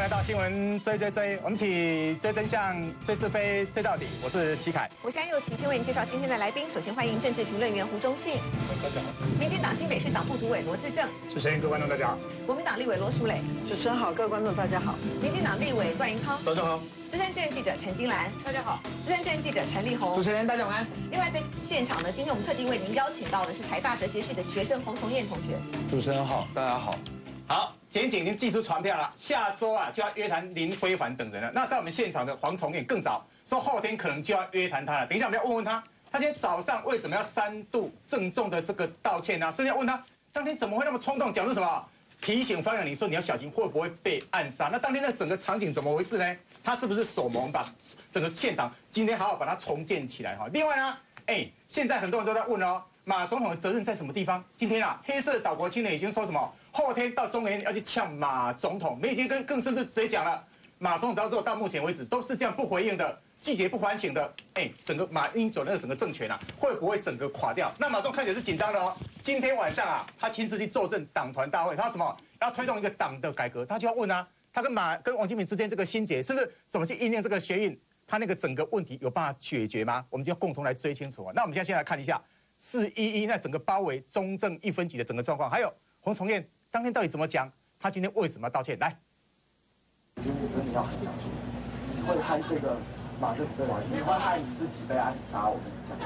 来到新闻追，我们起追真相、追是非、追到底。我是齐凯， 我是安佑琪，先为您介绍今天的来宾。首先欢迎政治评论员胡忠信， 大家好； 民进党新北市党部主委罗致政， 主持人各位观众大家好； 国民党立委罗淑蕾， 主持人好，各位观众大家好； 民进党立委段宜康， 大家好； 资深政治记者陈金兰，大家好；资深政治记者陈立宏， 主持人大家晚安。 另外在现场呢，今天我们特地为您邀请到的是台大哲学系的学生洪崇彦同学。 主持人好，大家好。 好，检警已经寄出传票了，下周就要约谈林非凡等人了。那在我们现场的黄崇彦更早说，后天可能就要约谈他了。等一下我们要问问他，他今天早上为什么要3度郑重的这个道歉呢？甚至要问他当天怎么会那么冲动，讲出什么提醒方向你说你要小心会不会被暗杀？那当天的整个场景怎么回事呢？他是不是手忙把整个现场今天好好把它重建起来哈？另外呢，现在很多人都在问哦，马总统的责任在什么地方？今天黑色岛国青年已经说什么？后天到中研要去呛马总统，没已经更甚至直接讲了，马总统到目前为止都是这样不回应的，拒绝不反省的，整个马英九那个整个政权会不会整个垮掉？那马总统看起来是紧张的哦。今天晚上他亲自去坐镇党团大会，他什么要推动一个党的改革，他就要问他跟王金平之间这个心结是不是怎么去应验这个学运，他那个整个问题有办法解决吗？我们就要共同来追清楚那我们现在先来看一下411那整个包围中正1分局的整个状况，还有洪崇彦当天到底怎么讲？他今天为什么要道歉？来， 你真的要很小心，你会害这个马政府被你会害你自己被暗杀。我跟你讲，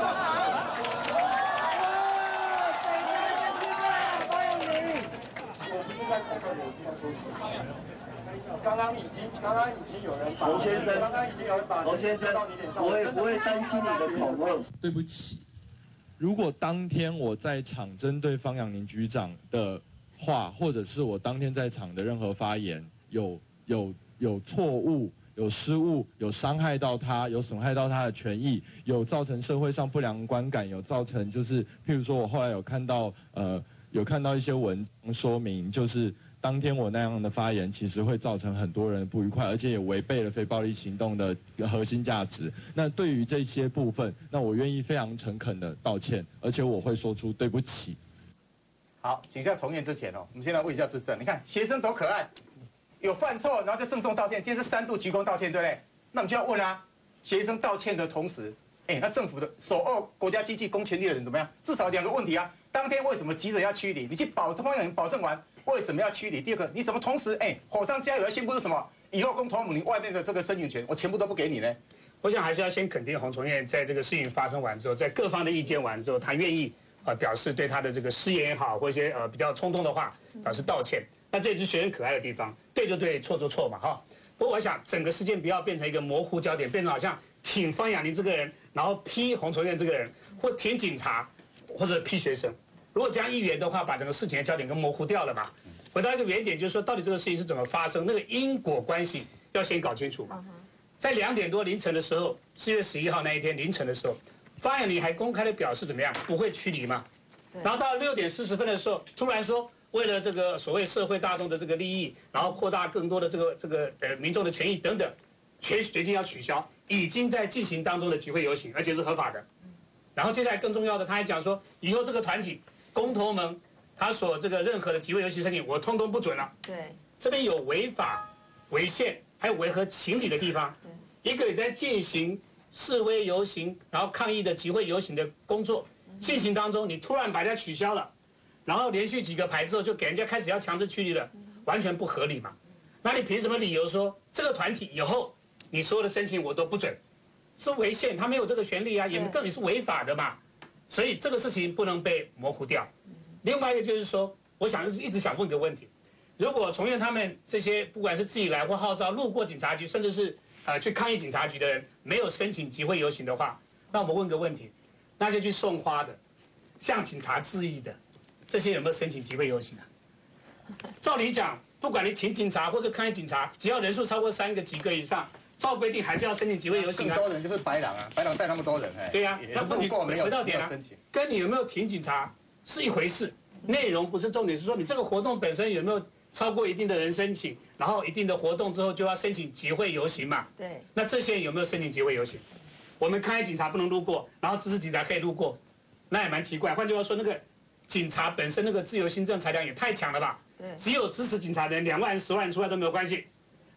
我不是在这个，我是在说实话。刚刚已经有人把龙先生，刚刚已经有人把龙先生到你脸上，我也不会担心你的口味。 对不起，如果当天我在场针对方养宁局长的话，或者是我当天在场的任何发言有错误、有失误、有伤害到他、有损害到他的权益、有造成社会上不良观感、有造成就是譬如说我后来有看到一些文章说明，就是当天我那样的发言其实会造成很多人不愉快，而且也违背了非暴力行动的核心价值。那对于这些部分，那我愿意非常诚恳的道歉，而且我会说出对不起。 好，请一下重验之前我们先来问一下资深，你看学生多可爱，有犯错然后就郑重道歉，今天是3度鞠躬道歉，对不对？那我们就要问学生道歉的同时，那政府的首2国家机器公权力的人怎么样？至少2个问题当天为什么急着要驱离？你去方向人保证完，为什么要驱离？第二个，你怎么同时火上加油，宣布是什么？以后公投母你外面的这个声援权，我全部都不给你呢？ 我想还是要先肯定洪崇彦在这个事情发生完之后，在各方的意见完之后，他愿意表示对他的这个失言也好，或一些比较冲动的话表示道歉。那这也是学生可爱的地方，对就对，错就错嘛哈。不过我想整个事件不要变成一个模糊焦点，变成好像挺方养宁这个人，然后批洪崇彦这个人，或挺警察，或者批学生。如果这样一元的话，把整个事情的焦点跟模糊掉了嘛。回到一个原点，就是说到底这个事情是怎么发生，那个因果关系要先搞清楚嘛。在2点多凌晨的时候，4月11号那一天凌晨的时候，方养宁还公开的表示怎么样，不会驱离嘛。然后到6点40分的时候，突然说为了这个所谓社会大众的这个利益，然后扩大更多的这个民众的权益等等，决定要取消已经在进行当中的集会游行，而且是合法的。然后接下来更重要的，他还讲说，以后这个团体公投盟他所这个任何的集会游行申请，我通通不准了。 对， 这边有违法、违宪，还有违和情理的地方。一个也在进行示威游行，然后抗议的集会游行的工作进行当中，你突然把人家取消了，然后连续几个牌之后就给人家开始要强制驱离了，完全不合理嘛？那你凭什么理由说这个团体以后你所有的申请我都不准？是违宪，他没有这个权利也更是违法的嘛。所以这个事情不能被模糊掉。另外一个就是说，我一直想问个问题：如果崇彦他们这些不管是自己来或号召路过警察局，甚至是去抗议警察局的人没有申请集会游行的话，那我们问个问题：那些去送花的、向警察致意的，这些有没有申请集会游行照理讲，不管你挺警察或者抗议警察，只要人数超过3个几个以上，照规定还是要申请集会游行更多人就是白狼白狼带那么多人对呀，那问题回到点跟你有没有挺警察是一回事，内容不是重点，是说你这个活动本身有没有超过一定的人申请，然后一定的活动之后就要申请集会游行嘛？ 对。 那这些人有没有申请集会游行？我们抗议警察不能路过，然后支持警察可以路过，那也蛮奇怪。换句话说，那个警察本身那个自由行政裁量也太强了吧？ 对。 只有支持警察的人2万人、10万人出来都没有关系，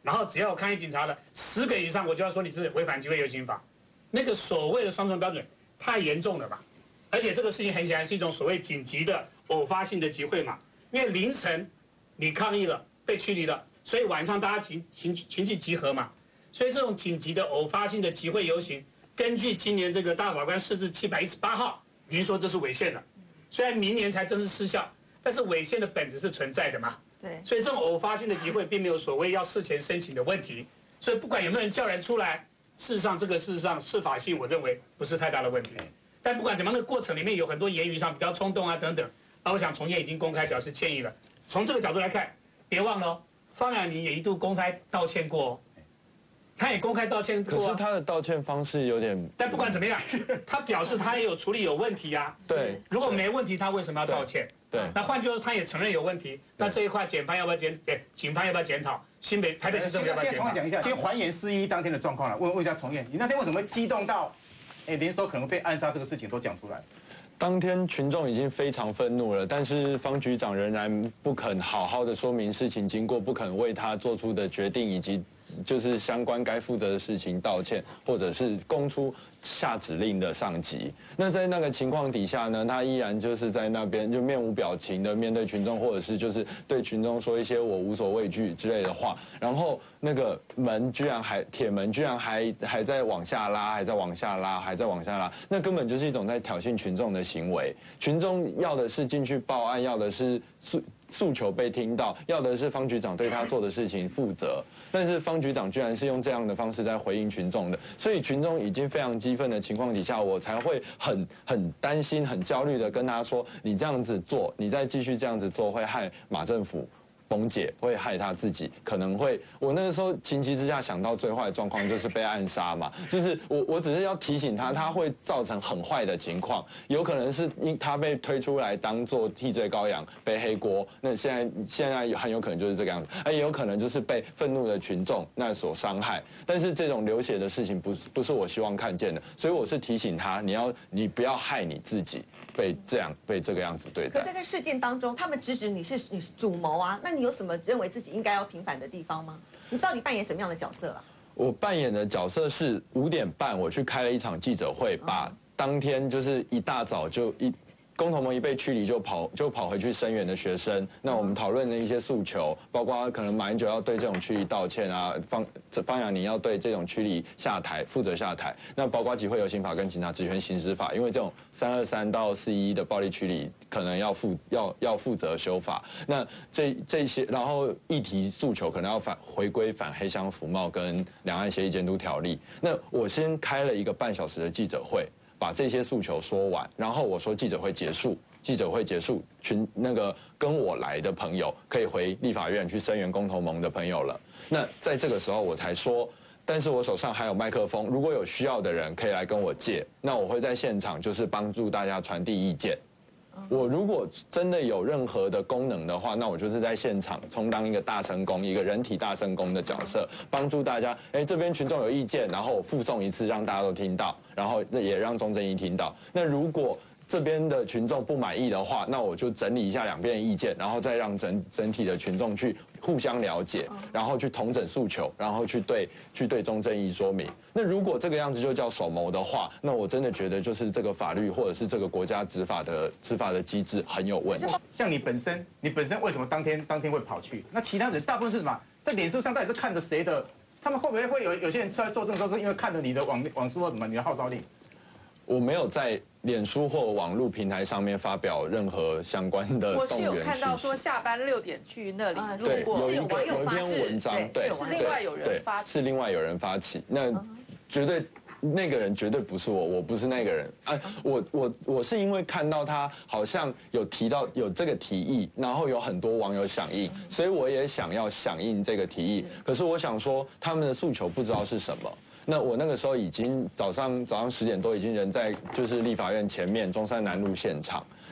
然后只要有抗议警察的10个以上，我就要说你是违反集会游行法。那个所谓的双重标准太严重了吧？而且这个事情很显然是一种所谓紧急的偶发性的集会嘛，因为凌晨你抗议了被驱离了，所以晚上大家群聚集合嘛，所以这种紧急的偶发性的集会游行，根据今年这个大法官释字718号，已经说这是违宪了。虽然明年才正式失效，但是违宪的本质是存在的嘛。 对， 所以这种偶发性的集会并没有所谓要事前申请的问题，所以不管有没有人叫人出来，事实上司法性我认为不是太大的问题。但不管怎么样，那个过程里面有很多言语上比较冲动啊等等，我想从业已经公开表示歉意了。从这个角度来看，别忘了方亚宁也一度公开道歉过他也公开道歉过可是他的道歉方式有点…… 但不管怎么样，他表示他也有处理有问题啊。 对， 如果没问题，他为什么要道歉？ 对， 那换句话说，他也承认有问题。那这一块警方要不要检讨？台北市政府要不要检讨？ 现在重讲一下，今天还原411当天的状况了。问一下崇彦，你那天为什么会激动到，联手可能被暗杀这个事情都讲出来？ 当天群众已经非常愤怒了，但是方局长仍然不肯好好的说明事情经过，不肯为他做出的决定以及就是相关该负责的事情道歉，或者是供出下指令的上级。那在那个情况底下呢，他依然就是在那边就面无表情的面对群众，或者是就是对群众说一些我无所畏惧之类的话。然后那个铁门居然还在往下拉，还在往下拉，那根本就是一种在挑衅群众的行为。群众要的是进去报案，要的是诉求被听到，要的是方局长对他做的事情负责，但是方局长居然是用这样的方式在回应群众的，所以群众已经非常激愤的情况底下，我才会很担心、很焦虑的跟他说：你这样子做，你再继续这样子做，会害马政府崩解，会害他自己，可能会。我那个时候情急之下想到最坏的状况就是被暗杀嘛，就是我只是要提醒他，他会造成很坏的情况，有可能是他被推出来当做替罪羔羊，背黑锅。那现在很有可能就是这个样子，也有可能就是被愤怒的群众那所伤害。但是这种流血的事情不是我希望看见的，所以我是提醒他，你不要害你自己。被这个样子对待。 可在这事件当中，他们指你是主谋啊，那你有什么认为自己应该要平反的地方吗？你到底扮演什么样的角色啊？ 我扮演的角色是5点半我去开了一场记者会，把当天就是一大早就公投盟一被驱离就跑回去声援的学生，那我们讨论的一些诉求，包括可能马英九要对这种驱离道歉啊，方亚宁要对这种驱离负责下台，那包括集会游行法跟警察职权行使法，因为这种323到411的暴力驱离可能要负责修法，那这些，然后议题诉求可能要回归反黑箱服贸跟两岸协议监督条例，那我先开了一个半小时的记者会。把这些诉求说完，然后我说记者会结束，那个跟我来的朋友可以回立法院去声援公投盟的朋友了。那在这个时候我才说，但是我手上还有麦克风，如果有需要的人可以来跟我借，那我会在现场就是帮助大家传递意见。我如果真的有任何的功能的话，那我就是在现场充当一个大声公，一个人体大声公的角色，帮助大家。这边群众有意见，然后我附送一次，让大家都听到，然后也让钟正一听到。那如果这边的群众不满意的话，那我就整理一下两边的意见，然后再让整体的群众去互相了解，然后去统整诉求，然后去对钟正义说明。那如果这个样子就叫守谋的话，那我真的觉得就是这个法律或者是这个国家执法的机制很有问题。 像你本身为什么当天会跑去？那其他人大部分是什么？在脸书上到底是看着谁的？他们会不会有些人出来作证，说是因为看了你的网书或什么你的号召令？ 我没有在脸书或网络平台上面发表任何相关的动员。 我是有看到说下班6点去那里路过， 有一篇文章，对， 是另外有人发起， 是另外有人发起，那绝对。那个人绝对不是我不是那个人啊！我是因为看到他好像有提到有这个提议，然后有很多网友响应，所以我也想要响应这个提议。可是我想说，他们的诉求不知道是什么。那我那个时候已经早上10点多已经人在就是立法院前面中山南路现场。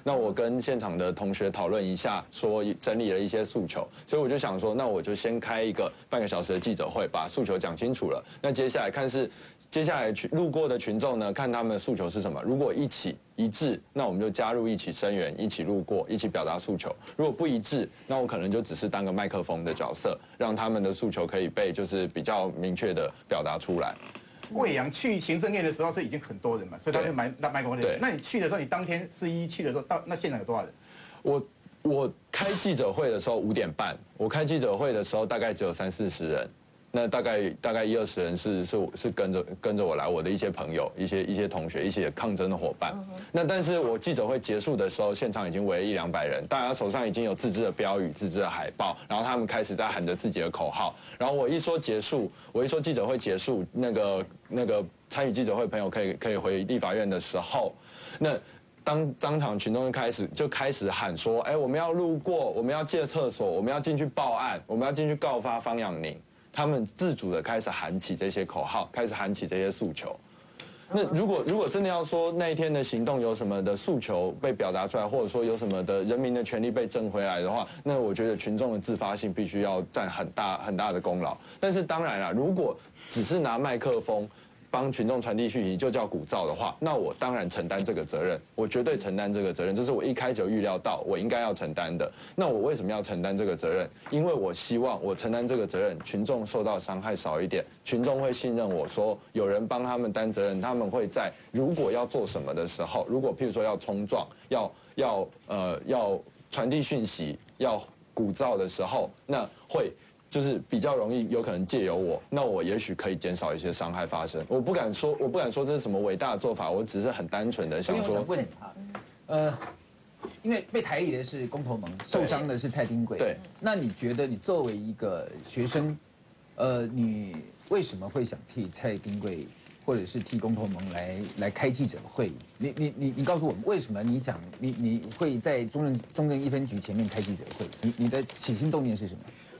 那我跟现场的同学讨论一下，说整理了一些诉求，所以我就想说，那我就先开一个半个小时的记者会，把诉求讲清楚了。那接下来看是。接下来路过的群众呢，看他们的诉求是什么。如果一致，那我们就加入一起声援，一起路过，一起表达诉求。如果不一致，那我可能就只是当个麦克风的角色，让他们的诉求可以被就是比较明确的表达出来。 魏阳去行政院的时候是已经很多人嘛，所以他就买麦克风的人。那你去的时候，你当天4·11去的时候，那现场有多少人？ 我开记者会的时候5点半，我开记者会的时候大概只有30-40人。那大概1-20人是跟着我来，我的一些朋友、一些同学、一些抗争的伙伴。那但是我记者会结束的时候，现场已经围了100-200人，大家手上已经有自制的标语、自制的海报，然后他们开始在喊着自己的口号。然后我一说记者会结束，那个参与记者会朋友可以回立法院的时候，那当场群众就开始喊说，哎，我们要路过，我们要借厕所，我们要进去报案，我们要进去告发方养宁。他们自主的开始喊起这些口号，开始喊起这些诉求。那如果真的要说那一天的行动有什么的诉求被表达出来，或者说有什么的人民的权利被争回来的话，那我觉得群众的自发性必须要占很大的功劳。但是当然啦，如果只是拿麦克风帮群众传递讯息就叫鼓噪的话，那我当然承担这个责任，我绝对承担这个责任，这是我一开始就预料到我应该要承担的。那我为什么要承担这个责任？因为我希望我承担这个责任，群众受到伤害少一点，群众会信任我说有人帮他们担责任，他们会在如果要做什么的时候，如果譬如说要冲撞，要传递讯息，要鼓噪的时候，那会。就是比较容易有可能借由我，那我也许可以减少一些伤害发生。我不敢说这是什么伟大的做法，我只是很单纯的想说。 问你啊，因为被台理的是公投盟，受伤的是蔡丁贵。 对。那你觉得你作为一个学生，你为什么会想替蔡丁贵或者是替公投盟来开记者会？你告诉我们为什么你会在中正1分局前面开记者会？你的起心动念是什么？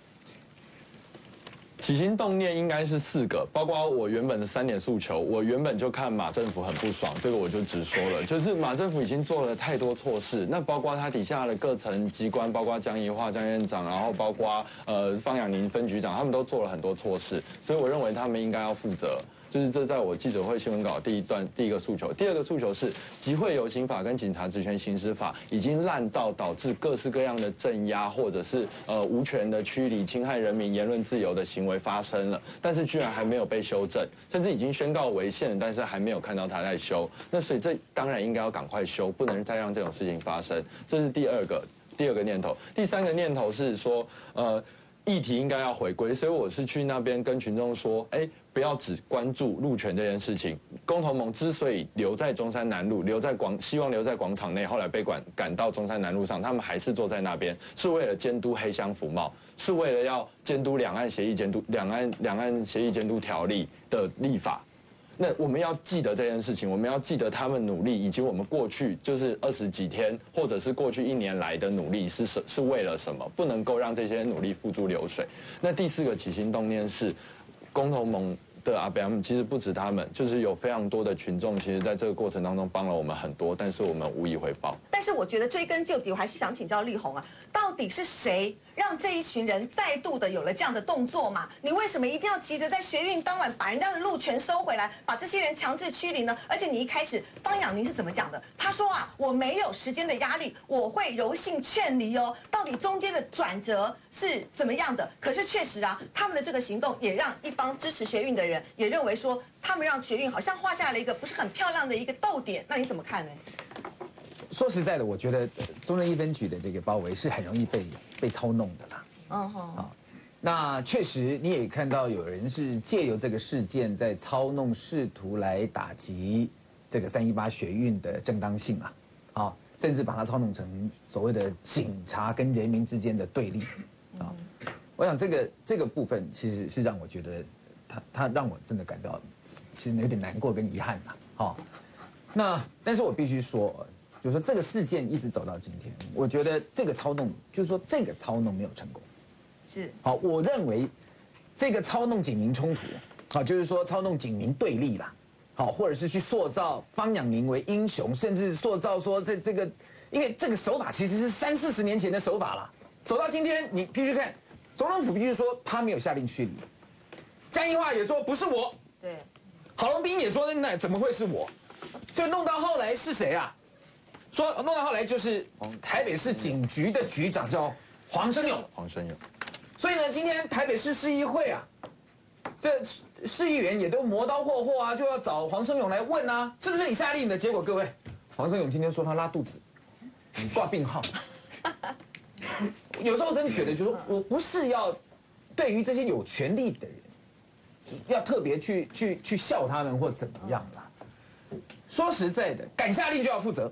起心动念应该是4个，包括我原本的3点诉求。我原本就看马政府很不爽，这个我就直说了，就是马政府已经做了太多错事。那包括他底下的各层机关，包括江宜樺江院长，然后包括方养宁分局长，他们都做了很多错事，所以我认为他们应该要负责。就是这在我记者会新闻稿第一个诉求。第2个诉求是集会游行法跟警察职权行使法已经烂到导致各式各样的镇压或者是无权的驱离、侵害人民言论自由的行为发生了，但是居然还没有被修正，甚至已经宣告违宪了，但是还没有看到他在修。那所以这当然应该要赶快修，不能再让这种事情发生。这是第二个念头。第3个念头是说议题应该要回归，所以我是去那边跟群众说，哎。不要只关注路权这件事情。公投盟之所以留在中山南路，希望留在广场内，后来被赶到中山南路上，他们还是坐在那边，是为了监督黑箱服贸，是为了要监督两岸协议监督条例的立法。那我们要记得这件事情，我们要记得他们努力，以及我们过去就是20几天，或者是过去1年来的努力是为了什么？不能够让这些努力付诸流水。那第4个起心动念是。公投盟的阿伯其实不止他们，就是有非常多的群众，其实在这个过程当中帮了我们很多，但是我们无以回报。 但是我觉得追根究底，我还是想请教立宏啊，到底是谁让这一群人再度的有了这样的动作嘛？你为什么一定要急着在学运当晚把人家的路权收回来，把这些人强制驱离呢？而且你一开始方养宁是怎么讲的？他说啊，我没有时间的压力，我会柔性劝离哦。到底中间的转折是怎么样的？可是确实啊，他们的这个行动也让一帮支持学运的人也认为说，他们让学运好像画下了一个不是很漂亮的一个逗点。那你怎么看呢？ 说实在的，我觉得中正1分局的这个包围是很容易被操弄的啦。啊，那确实你也看到有人是借由这个事件在操弄，试图来打击这个318学运的正当性啊，甚至把它操弄成所谓的警察跟人民之间的对立啊。我想这个部分其实是让我觉得他让我真的感到其实有点难过跟遗憾啦。那但是我必须说。就是说这个事件一直走到今天，我觉得这个操弄，就是说这个操弄没有成功。 是。 好，我认为这个操弄警民冲突，好，就是说操弄警民对立啦，好，或者是去塑造方养宁为英雄，甚至塑造说这个因为这个手法其实是30、40年前的手法了，走到今天，你必须看，总统府必须说他没有下令驱离，江宜樺也说不是我， 对， 郝龙斌也说那怎么会是我，就弄到后来是谁啊？说弄到后来就是台北市警局的局长叫黄生勇，所以呢，今天台北市市议会啊，这市议员也都磨刀霍霍啊，就要找黄生勇来问啊，是不是你下令的？结果各位，黄生勇今天说他拉肚子，挂病号。有时候真的觉得，就是说我不是要对于这些有权利的人，要特别去笑他们或怎么样啦。说实在的，敢下令就要负责。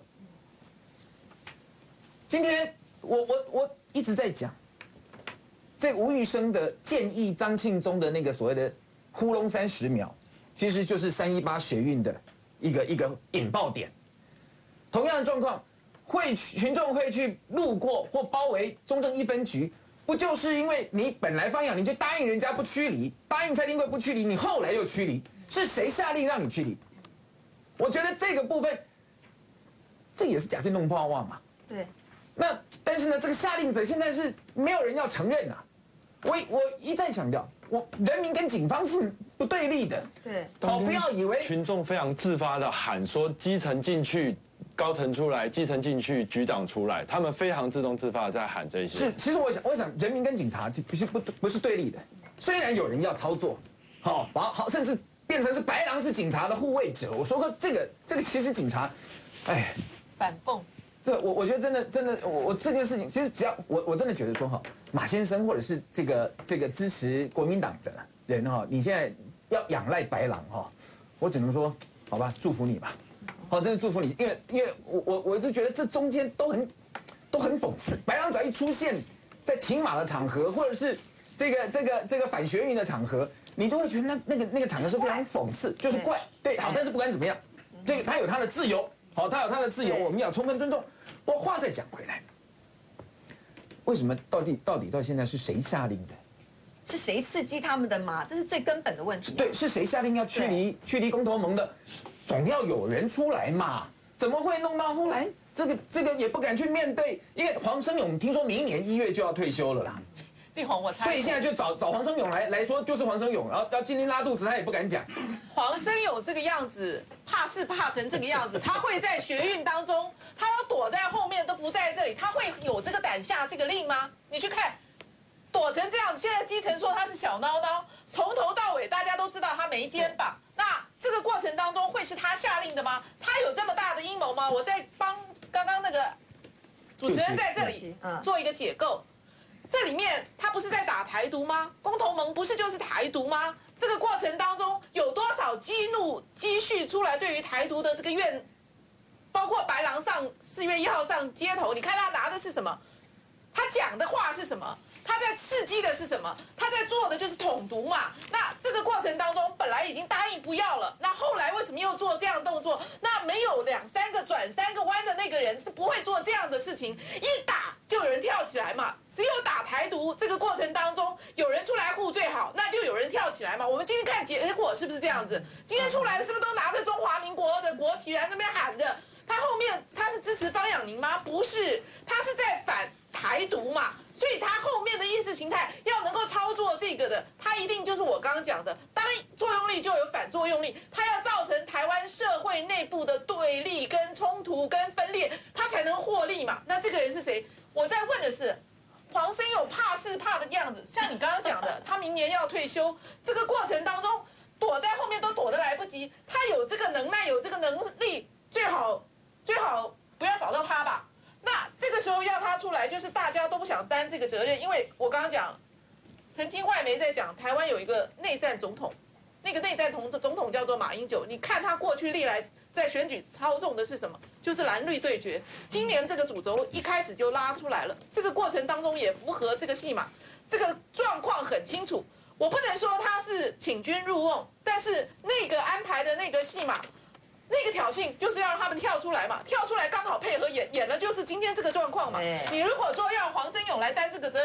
今天我一直在讲。这吴玉生的建议张庆忠的那个所谓的呼隆30秒，其实就是318学运的一个引爆点。同样的状况，群众会去路过或包围中正1分局，不就是因为你本来方养你就答应人家不驱离，答应蔡丁贵不驱离，你后来又驱离，是谁下令让你驱离？我觉得这个部分，这也是假电动炮嘛。 对。 那但是呢，这个下令者现在是没有人要承认啊。我一再强调，人民跟警方是不对立的。 对， 不要以为群众非常自发的喊说基层进去，高层出来，基层进去，局长出来，他们非常自动自发的在喊这些。 是，其实我想，人民跟警察不是对立的。虽然有人要操作，好，甚至变成是白狼是警察的护卫者。我说过这个其实警察，哎， 反讽。 这我觉得真的，我这件事情其实只要我真的觉得说马先生或者是这个支持国民党的人你现在要仰赖白狼我只能说好吧，祝福你吧，真的祝福你，因为我就觉得这中间都很讽刺，白狼只要一出现在停马的场合，或者是这个反学运的场合，你都会觉得那个场合是非常讽刺，就是怪，对，好，但是不管怎么样，这个他有他的自由。他有他的自由，我们要充分尊重。不过话再讲回来，为什么到底到现在是谁下令的？ 是谁刺激他们的嘛？这是最根本的问题。 对，是谁下令要驱离公投盟的？总要有人出来嘛？怎么会弄到后来这个也不敢去面对？因为黄生勇听说明年1月就要退休了啦。 丽红，我猜。 所以现在就找黄生勇来说，就是黄生勇，然后要今天拉肚子，他也不敢讲。 黄生勇这个样子，怕是怕成这个样子，他会在学运当中，他要躲在后面都不在这里，他会有这个胆下这个令吗？你去看，躲成这样子，现在基层说他是小孬孬，从头到尾大家都知道他没肩膀。那这个过程当中会是他下令的吗？他有这么大的阴谋吗？我在帮刚刚那个主持人在这里做一个解构。这里面他不是在打台独吗？公投盟不是就是台独吗？这个过程当中有多少激怒积蓄出来对于台独的这个怨，包括白狼上4月1号上街头，你看他拿的是什么？他讲的话是什么？他在刺激的是什么？他在做的就是统独嘛。那这个过程当中本来已经答应不要了，那后来为什么又做这样的动作？那没有2、3个转3个弯的那个人是不会做这样的事情，一打就有人跳起来嘛。只有打台独这个过程当中有人出来护最好，那就有人跳起来嘛。我们今天看结果是不是这样子？今天出来的是不是都拿着中华民国的国旗来那边喊的？他后面他是支持方养宁吗？不是，他是在反台独嘛。所以他后面的意识形态要能够操作这个的，他一定就是我刚刚讲的，当作用力就有反作用力，他要造成台湾社会内部的对立跟冲突跟分裂，他才能获利嘛。那这个人是谁？我在问的是黄生勇怕是怕的样子，像你刚刚讲的，他明年要退休，这个过程当中躲在后面都躲得来不及，他有这个能耐有这个能力，最好不要找到他吧。那这个时候要他出来，就是大家都不想担这个责任，因为我刚刚讲，曾经外媒在讲，台湾有一个内战总统，那个内战总统叫做马英九，你看他过去历来在选举操纵的是什么？就是蓝绿对决。今年这个主轴一开始就拉出来了，这个过程当中也符合这个戏码，这个状况很清楚。我不能说他是请君入瓮，但是那个安排的那个戏码。那个挑衅就是要让他们跳出来嘛，跳出来刚好配合演的就是今天这个状况嘛。你如果说要黄生勇来担这个责任，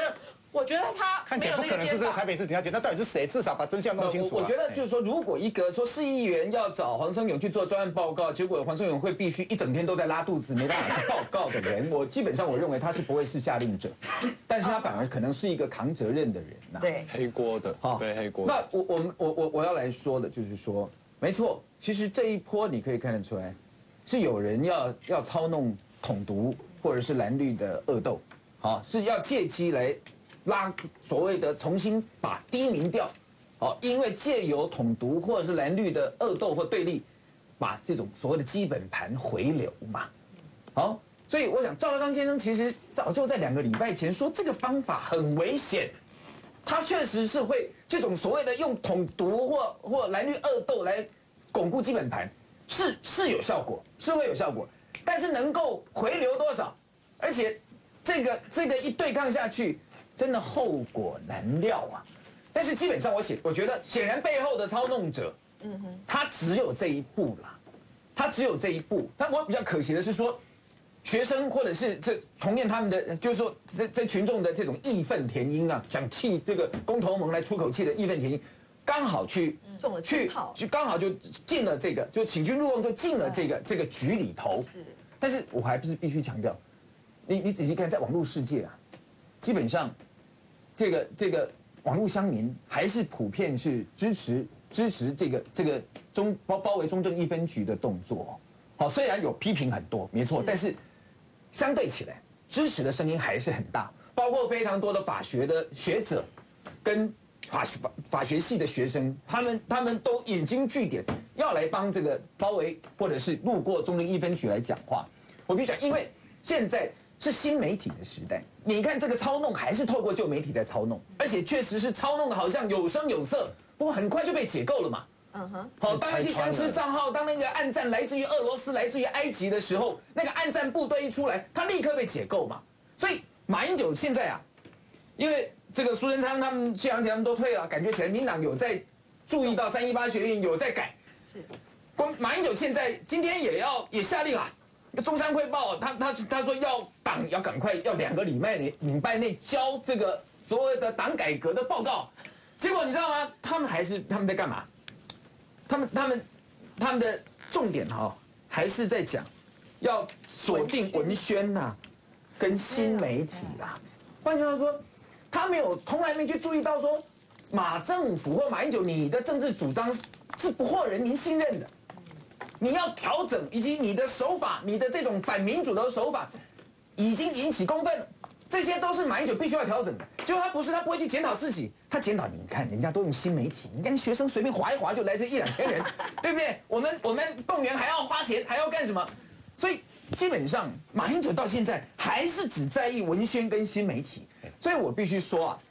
我觉得他看起来不可能是这个台北市警察局，那到底是谁？至少把真相弄清楚。 我觉得就是说，如果一个说市议员要找黄声勇去做专案报告，结果黄声勇会必须一整天都在拉肚子，没办法去报告的人，我基本上我认为他是不会是下令者，但是他反而可能是一个扛责任的人呐。 对， 黑锅的，背黑锅。 那我要来说的就是说，没错，其实这一波你可以看得出来，是有人要操弄统独或者是蓝绿的恶斗，好，是要借机来拉所谓的重新把低民调，好，因为借由统独或者是蓝绿的恶斗或对立，把这种所谓的基本盘回流嘛，好，所以我想赵少康先生其实早就在2个礼拜前说这个方法很危险，他确实是会这种所谓的用统独或蓝绿恶斗来巩固基本盘，是有效果，是会有效果，但是能够回流多少，而且这个一对抗下去。真的后果难料啊！但是基本上我觉得显然背后的操弄者，他只有这一步啦，他只有这一步。但我比较可惜的是说，学生或者是这重验他们的，就是说在群众的这种义愤填膺啊，想替这个公投盟来出口气的义愤填膺，刚好中了圈套， 就刚好就进了这个，就请君入瓮就进了这个局里头。但是我还不是必须强调，你仔细看，在网络世界啊，基本上。这个网络乡民还是普遍是支持这个包围中正一分局的动作，好，虽然有批评很多，没错，但是相对起来支持的声音还是很大，包括非常多的法学的学者跟法学系的学生，他们都引经据典，要来帮这个包围或者是路过中正一分局来讲话。我必须讲，因为现在。是新媒体的时代，你看这个操弄还是透过旧媒体在操弄，而且确实是操弄的好像有声有色，不过很快就被解构了嘛。好，当那些僵尸账号，当那个暗战来自于俄罗斯、来自于埃及的时候，那个暗战部队一出来，他立刻被解构嘛。所以马英九现在啊，因为这个苏贞昌他们、谢长廷他们都退了，感觉起来民党有在注意到318学运有在改。是，马英九现在今天也下令啊。中山汇报，他说要党要赶快要2个礼拜内交这个所谓的党改革的报告，结果你知道吗？他们在干嘛？他们的重点还是在讲要锁定文宣呐，跟新媒体啦。换句话说，他从来没去注意到说马政府或马英九你的政治主张是不获人民信任的。你要调整，以及你的手法，你的这种反民主的手法，已经引起公愤了。这些都是马英九必须要调整的。结果他不会去检讨自己，他检讨你看人家都用新媒体，你看学生随便划一划就来这1-2千人，对不对？我们动员还要花钱，还要干什么？所以基本上马英九到现在还是只在意文宣跟新媒体。所以我必须说啊，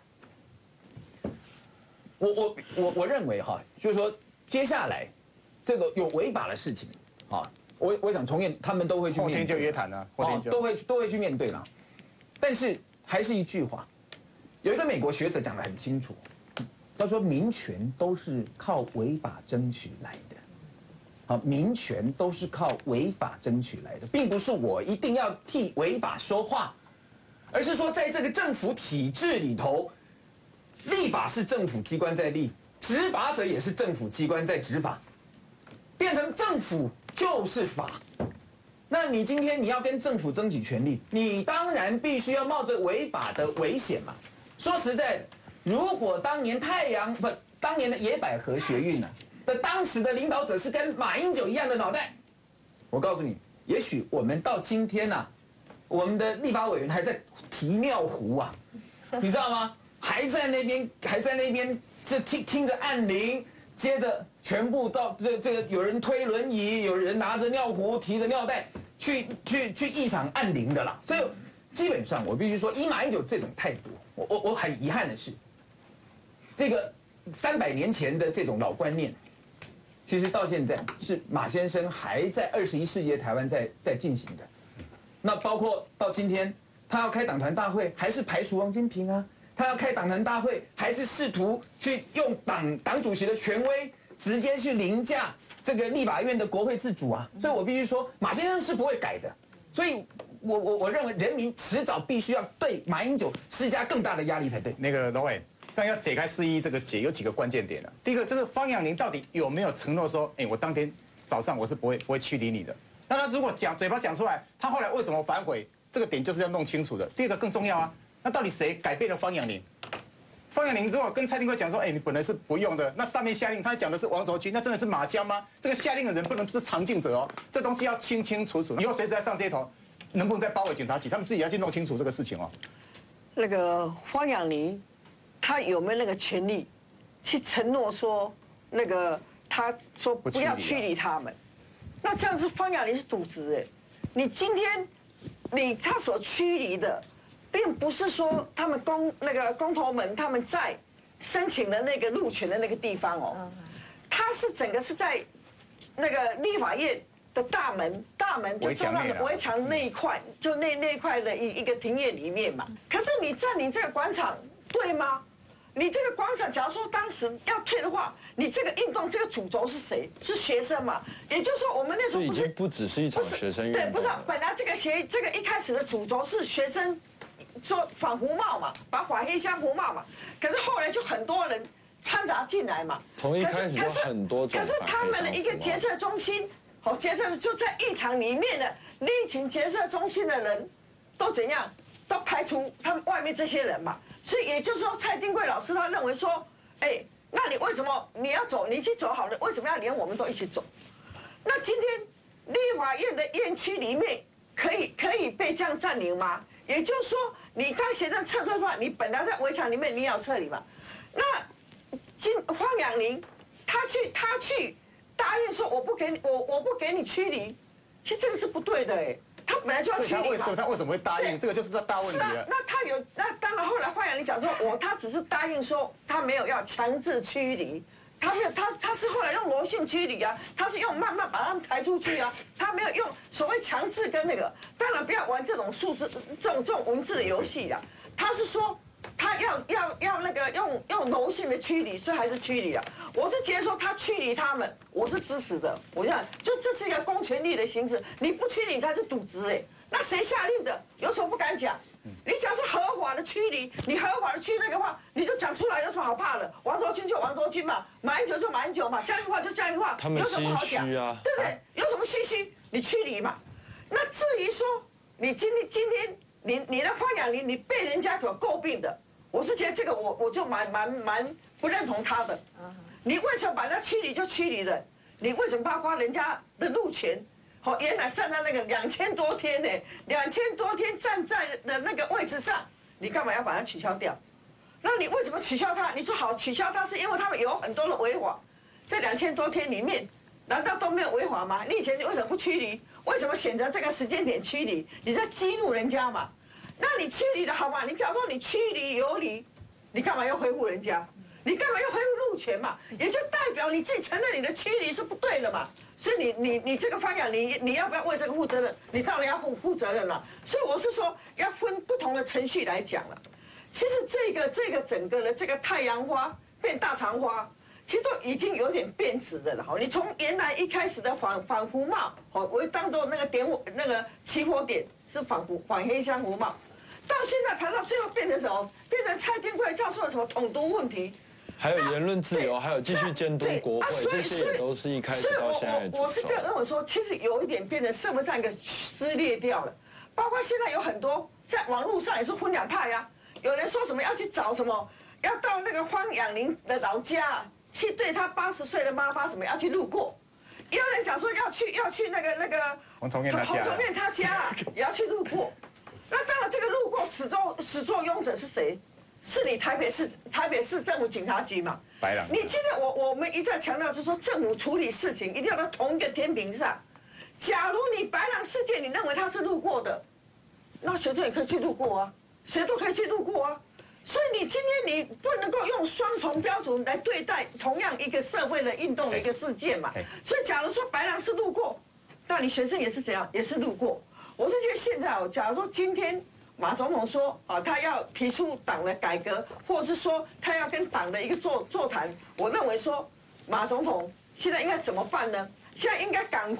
我认为就是说接下来。这个有违法的事情，我想重验他们都会去面对， 后天就约谈了，后天就都会去面对了。但是还是一句话，有一个美国学者讲得很清楚，他说民权都是靠违法争取来的，民权都是靠违法争取来的，并不是我一定要替违法说话，而是说在这个政府体制里头，立法是政府机关在立，执法者也是政府机关在执法。变成政府就是法，那你今天你要跟政府争取权利，你当然必须要冒着违法的危险嘛。说实在的，如果当年当年的野百合学运的当时的领导者是跟马英九一样的脑袋，我告诉你，也许我们到今天我们的立法委员还在提尿壶啊，你知道吗？还在那边这听着按铃。接着全部到这个有人推轮椅，有人拿着尿壶提着尿袋去议场按铃的啦。所以基本上我必须说，以马英九这种态度，我很遗憾的是，这个300年前的这种老观念，其实到现在是马先生还在21世纪的台湾在进行的。那包括到今天，他要开党团大会，还是排除王金平啊？他要开党团大会，还是试图去用党主席的权威，直接去凌驾这个立法院的国会自主啊？所以我必须说，马先生是不会改的。所以我认为人民迟早必须要对马英九施加更大的压力才对。 那个龙伟，现在要解开411这个结有几个关键点了。第一个就是方养宁到底有没有承诺说，我当天早上我是不会驱离你的。那他如果嘴巴讲出来，他后来为什么反悔？这个点就是要弄清楚的。第二个更重要啊，那到底谁改变了方养宁？方养宁如果跟蔡丁贵讲说，你本来是不用的，那上面下令他讲的是王卓君，那真的是马江吗？这个下令的人不能是常进者哦，这东西要清清楚楚。以后随时在上街头，能不能再包围警察局，他们自己要去弄清楚这个事情哦。 那个方养宁，他有没有那个权利去承诺说，那个他说不要驱离他们？那这样子方养宁是渎职哎，你今天他所驱离的。并不是说他们公投们他们在申请的那个路权的那个地方哦，他是整个是在那个立法院的大门就中央的围墙那一块，就那一块的一个庭院里面嘛。可是你占领这个广场对吗？你这个广场，假如说当时要退的话，你这个运动这个主轴是谁？是学生嘛？也就是说，我们那时候已经不只是一场学生运动， 对，不是本来这个一开始的主轴是学生。说反服贸嘛，把反黑箱服贸嘛，可是后来就很多人掺杂进来嘛。 从一开始就很多种。 可是他们的一个决策中心，决策就在议场里面的那一群决策中心的人，都怎样？都排除他们外面这些人嘛。所以也就是说，蔡丁贵老师他认为说，那你为什么你要走？你去走好了，为什么要连我们都一起走？那今天立法院的院区里面可以被这样占领吗？也就是说，你当学生撤退的话，你本来在围墙里面，你也要撤离嘛。那方养宁他去答应说我不给你驱离，其实这个是不对的哎，他本来就要驱离嘛。 他为什么会答应？这个就是大问题了。 那当然后来方养宁讲说，他只是答应说他没有要强制驱离。他没有，他是后来用柔性驱离啊，他是用慢慢把他们抬出去啊，他没有用所谓强制跟那个，当然不要玩这种数字、这种文字的游戏啊。他是说他要那个用柔性的驱离，所以还是驱离啊。我是觉得说他驱离他们，我是支持的。我想就这是一个公权力的形式，你不驱离他是渎职哎。那谁下令的？有什么不敢讲？你只要是合法的驱离，你合法的驱那个话，你就讲出来，有什么好怕的？王卓君就王卓君嘛，马英九就马英九嘛，江宜桦就江宜桦，有什么不好讲？对不对？有什么唏嘘？你驱离嘛。那至于说你今天你的方养宁，你被人家所诟病的，我是觉得这个我就蛮不认同他的。你为什么把他驱离就驱离了？你为什么包括人家的路权？原来站在那个2000多天呢，2000多天站在的那个位置上，你干嘛要把它取消掉？那你为什么取消它？你说好取消它，是因为他们有很多的违法，这2000多天里面，难道都没有违法吗？你以前为什么不驱离？为什么选择这个时间点驱离？你在激怒人家嘛？那你驱离的好嘛？你假如说你驱离有理，你干嘛要恢复人家？你干嘛要恢复路权嘛？也就代表你自己承认你的驱离是不对的嘛。所以你这个方向，你要不要为这个负责任？你当然要负责任了。所以我是说，要分不同的程序来讲了。其实这个整个的这个太阳花变大肠花，其实都已经有点变质的了。哈，你从原来一开始的反服贸，我当做那个起火点是反黑箱服贸，到现在谈到最后变成什么？变成蔡丁贵教授的什么统独问题。 还有言论自由，还有继续监督国会，这些也都是一开始到现在的主轴。 我是认为说，其实有一点变成社会上一个撕裂掉了，包括现在有很多在网络上也是分两派啊。有人说什么要去找什么，要到那个方养宁的老家去对他80岁的妈妈什么要去路过，也有人讲说要去那个洪崇彦他家也要去路过。那当然，这个路过始作俑者是谁？是你台北市政府警察局嘛？ 白狼。 你记得我们一再强调，就是说政府处理事情一定要在同一个天平上。假如你白狼事件，你认为他是路过的，那学生也可以去路过啊，谁都可以去路过啊。所以你今天你不能够用双重标准来对待同样一个社会的运动的一个事件嘛。所以假如说白狼是路过，那你学生也是怎样，也是路过。我是觉得现在假如说今天。马总统说他要提出党的改革，或者是说他要跟党的一个座谈。我认为说，马总统现在应该怎么办呢？现在应该赶快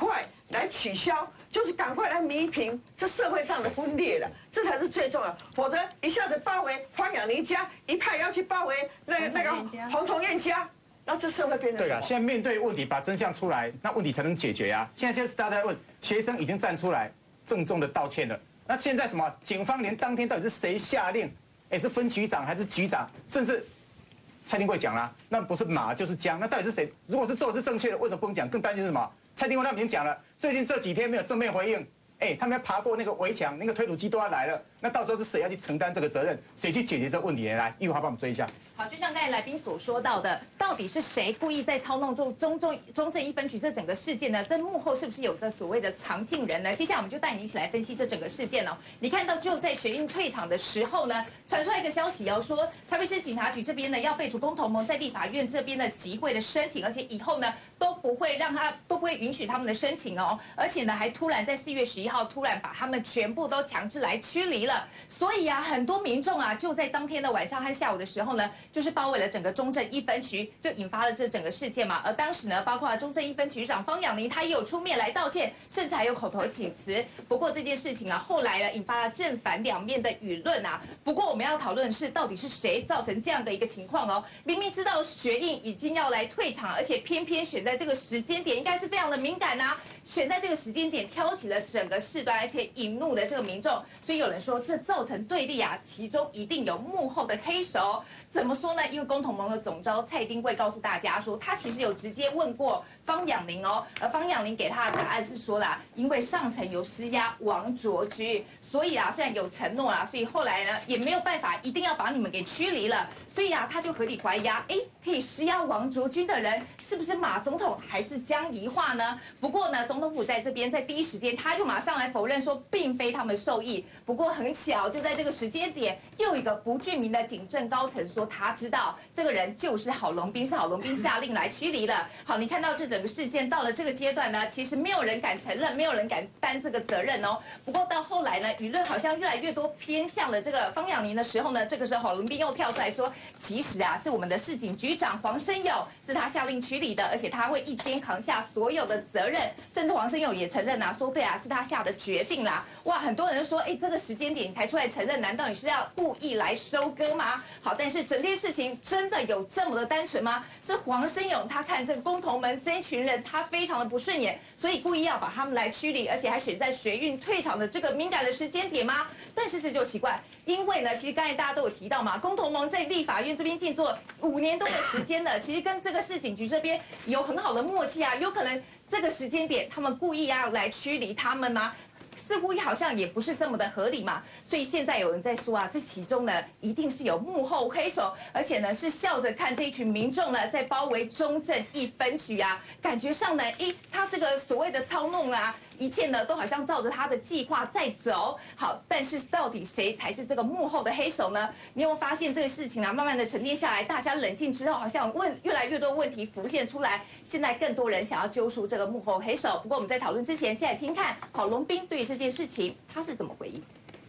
来取消，就是赶快来弥平这社会上的分裂了，这才是最重要。否则一下子包围方养妮家，一派要去包围那个洪崇彦家，那这社会变成什么？ 对啊，现在面对问题，把真相出来，那问题才能解决啊。现在大家在问，学生已经站出来郑重的道歉了。那现在什么？警方连当天到底是谁下令？是分局长还是局长？甚至蔡丁贵讲啦，那不是马就是姜，那到底是谁？如果是做的是正确的，为什么不能讲？更担心是什么？蔡丁贵他们已经讲了，最近这几天没有正面回应，他们要爬过那个围墙，那个推土机都要来了，那到时候是谁要去承担这个责任？谁去解决这个问题？来，玉华帮我们追一下。 好，就像刚才来宾所说到的，到底是谁故意在操弄中正一分局这整个事件呢？这幕后是不是有个所谓的藏镜人呢？接下来我们就带你一起来分析这整个事件哦。你看到就在学运退场的时候呢，传出来一个消息哦，说台北市警察局这边呢要废除公投盟在立法院这边的集会的申请，而且以后呢都不会允许他们的申请哦，而且呢还突然在4月11号突然把他们全部都强制来驱离了。所以啊，很多民众啊就在当天的晚上和下午的时候呢，就是包围了整个中正一分局，就引发了这整个事件嘛。而当时呢，包括中正一分局长方养妮，他也有出面来道歉，甚至还有口头请辞。不过这件事情啊，后来呢引发了正反两面的舆论啊。不过我们要讨论的是，到底是谁造成这样的一个情况哦？明明知道学运已经要来退场，而且偏偏选在这个时间点，应该是非常的敏感啊。选在这个时间点挑起了整个事端，而且引怒了这个民众，所以有人说这造成对立啊，其中一定有幕后的黑手。怎么说呢？因为公投盟的总召蔡丁贵告诉大家说，他其实有直接问过方养妮哦，而方养妮给他的答案是说啦，因为上层有施压王卓君，所以啊，虽然有承诺啦，所以后来呢也没有办法，一定要把你们给驱离了。所以啊，他就合理怀疑啊，可以施压王卓君的人是不是马总统还是江宜桦呢？不过呢，总统府在这边在第一时间他就马上来否认说，并非他们受益。不过很巧，就在这个时间点，又一个不具名的警政高层说他知道这个人就是郝龙斌，是郝龙斌下令来驱离的。好，你看到这整个事件到了这个阶段呢，其实没有人敢承认，没有人敢担这个责任哦。不过到后来呢，舆论好像越来越多偏向了这个方养妮的时候呢，这个时候郝龙斌又跳出来说，其实啊是我们的市警局长黄申友是他下令驱离的，而且他会一肩扛下所有的责任，甚至黄申友也承认啊，说对啊是他下的决定啦。哇，很多人说，这个时间点你才出来承认，难道你是要故意来收割吗？好，但是整件事情真的有这么的单纯吗？是黄申友他看这个公投门这一群人他非常的不顺眼，所以故意要把他们来驱离，而且还选在学运退场的这个敏感的时间点吗？但是这就奇怪，因为呢，其实刚才大家都有提到嘛，公投盟在立法院这边静坐5年多的时间了，其实跟这个市警局这边有很好的默契啊，有可能这个时间点他们故意要来驱离他们吗？似乎好像也不是这么的合理嘛，所以现在有人在说啊，这其中呢一定是有幕后黑手，而且呢是笑着看这一群民众呢在包围中正一分局啊，感觉上呢，他这个所谓的操弄啊，一切呢都好像照着他的计划在走。好，但是到底谁才是这个幕后的黑手呢？你有没有发现这个事情啊，慢慢的沉淀下来，大家冷静之后，好像越来越多问题浮现出来，现在更多人想要揪出这个幕后黑手。不过我们在讨论之前，先来听看郝龙斌对于这件事情他是怎么回应。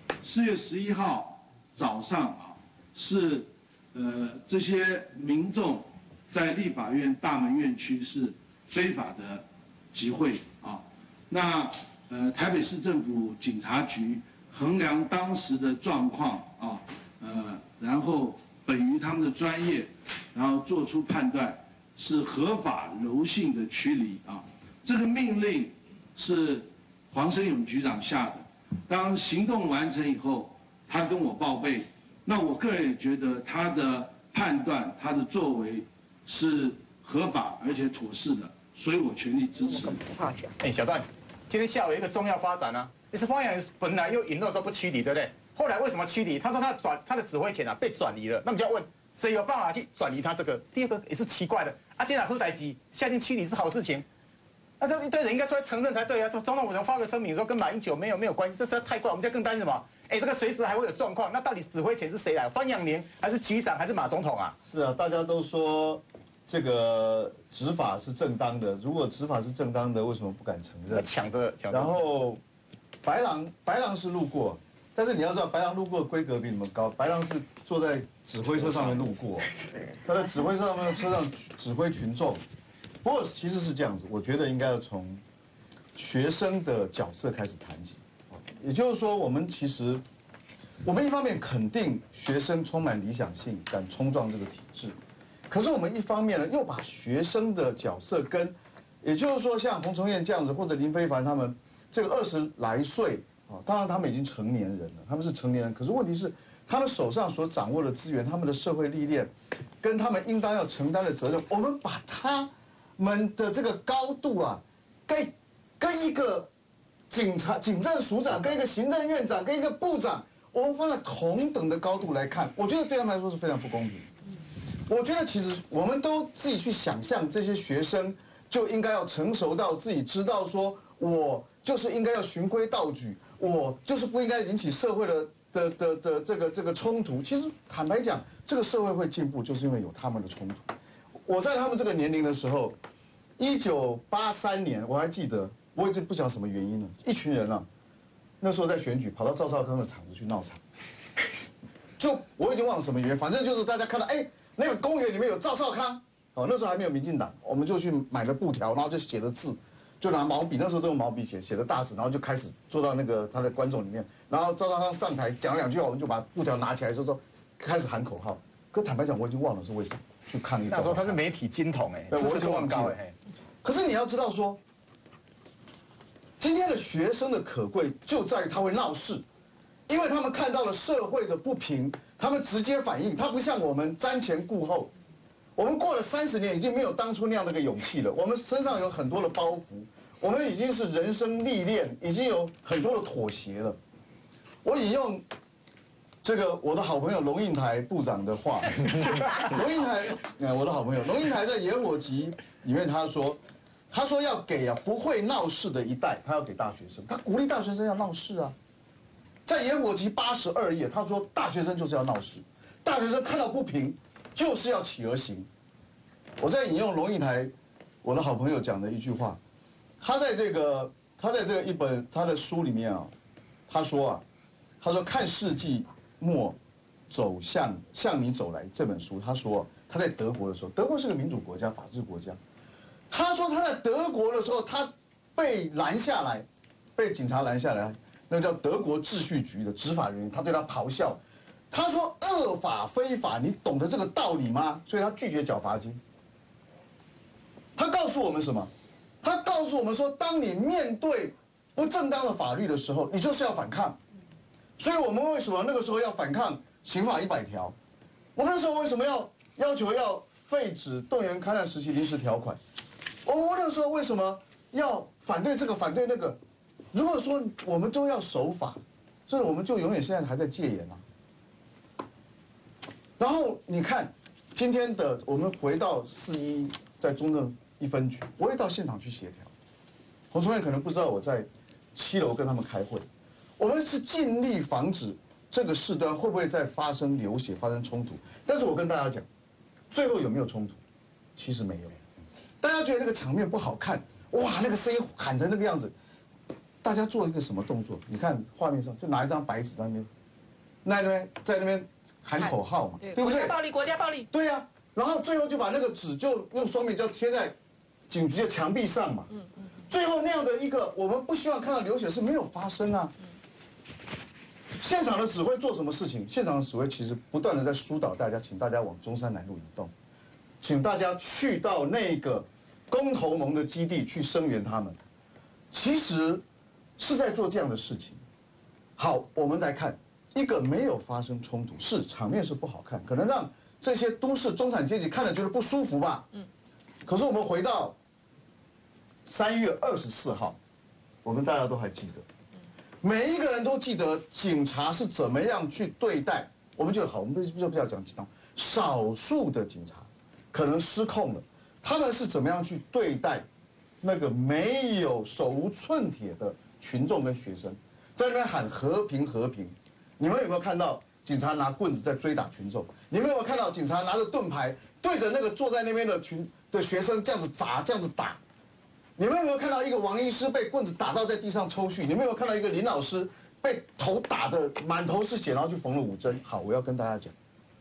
4月11号早上是这些民众在立法院大门院区是非法的集会啊。那台北市政府警察局衡量当时的状况啊，然后本于他们的专业，然后做出判断是合法柔性的驱离啊。这个命令是黄申永局长下的。当行动完成以后，他跟我报备，那我个人也觉得他的判断、他的作为是合法而且妥适的，所以我全力支持。 小段，今天下午有一个重要发展啊，是方养妮本来又引诱说不驱离，对不对？后来为什么驱离？他说他的指挥权被转移了，那么就要问谁有办法去转移他这个？第二个也是奇怪的，既然何代基下令驱离是好事情。那这一堆人应该出来承认才对啊！说总统府发个声明说跟马英九没有关系，这实在太怪。我们现在更担心什么？这个随时还会有状况。那到底指挥权是谁来？方养妮还是局长还是马总统啊？ 是啊，大家都说这个执法是正当的。如果执法是正当的，为什么不敢承认？ 抢着。 然后白狼是路过，但是你要知道，白狼路过的规格比你们高。白狼是坐在指挥车上面路过，他在指挥车上面的车上指挥群众。不过其实是这样子，我觉得应该要从学生的角色开始谈起。也就是说，我们一方面肯定学生充满理想性，敢冲撞这个体制，可是我们一方面呢，又把学生的角色跟，也就是说像洪崇彦这样子，或者林非凡他们这个20来岁啊，当然他们已经成年人了，他们是成年人，可是问题是他们手上所掌握的资源，他们的社会历练，跟他们应当要承担的责任，我们把他们的这个高度啊，跟一个警政署长、跟一个行政院长、跟一个部长，我们放在同等的高度来看，我觉得对他们来说是非常不公平。我觉得其实我们都自己去想象，这些学生就应该要成熟到自己知道说，我就是应该要循规蹈矩，我就是不应该引起社会的这个冲突。其实坦白讲，这个社会会进步，就是因为有他们的冲突。我在他们这个年龄的时候，1983年我还记得。我已经不讲什么原因了，一群人啊，那时候在选举，跑到赵少康的场子去闹场，就我已经忘了什么原因，反正就是大家看到，哎，那个公园里面有赵少康，哦，那时候还没有民进党，我们就去买了布条，然后就写了字，就拿毛笔，那时候都用毛笔写的大字，然后就开始坐到那个他的观众里面，然后赵少康上台讲了2句话，我们就把布条拿起来说开始喊口号。可坦白讲，我已经忘了是为什么去抗议。 那时候他是媒体金童哎， 我已经忘记了。可是你要知道说。今天的学生的可贵就在于他会闹事，因为他们看到了社会的不平，他们直接反应，他不像我们瞻前顾后。我们过了30年，已经没有当初那样的一个勇气了。我们身上有很多的包袱，我们已经是人生历练，已经有很多的妥协了。我引用这个我的好朋友龙应台部长的话，龙应台，我的好朋友龙应台在野火集里面他说要给不会闹事的一代，他要给大学生，他鼓励大学生要闹事啊。在野火集82页，他说大学生就是要闹事，大学生看到不平就是要起而行。我在引用龙应台，我的好朋友讲的一句话，他在这个一本他的书里面啊，他说看世纪末走向你走来这本书，他说他在德国的时候，德国是个民主国家、法治国家。他说他在德国的时候，他被拦下来，被警察拦下来，那个叫德国秩序局的执法人员，他对他咆哮，他说恶法非法，你懂得这个道理吗？所以他拒绝缴罚金。他告诉我们什么？他告诉我们说，当你面对不正当的法律的时候，你就是要反抗。所以我们为什么那个时候要反抗刑法100条？我们那时候为什么要求要废止动员戡乱时期临时条款？我们那时候为什么要反对这个反对那个？如果说我们都要守法，所以我们就永远现在还在戒严啊。然后你看，今天的我们回到4·11在中正1分局，我也到现场去协调。洪崇彦可能不知道我在7楼跟他们开会，我们是尽力防止这个事端会不会再发生流血、发生冲突。但是我跟大家讲，最后有没有冲突？其实没有。大家觉得那个场面不好看，哇，那个声音喊成那个样子，大家做一个什么动作？你看画面上就拿一张白纸在那边在那边喊口号嘛，对不对？ 国家暴力，国家暴力。 对呀，然后最后就把那个纸就用双面胶贴在警局的墙壁上嘛。最后那样的一个我们不希望看到流血是没有发生啊。现场的指挥做什么事情？现场的指挥其实不断的在疏导大家，请大家往中山南路移动。请大家去到那个公投盟的基地去声援他们，其实是在做这样的事情。好，我们来看一个没有发生冲突，是场面是不好看，可能让这些都市中产阶级看了觉得不舒服吧。可是我们回到3月24号，我们大家都还记得，每一个人都记得警察是怎么样去对待。我们就好，我们不要讲警察，少数的警察。可能失控了，他们是怎么样去对待那个没有手无寸铁的群众跟学生，在那边喊和平和平。你们有没有看到警察拿棍子在追打群众？你们有没有看到警察拿着盾牌对着那个坐在那边的学生这样子砸这样子打？你们有没有看到一个王医师被棍子打到在地上抽搐？你们有没有看到一个林老师被头打得满头是血，然后去缝了5针？好，我要跟大家讲，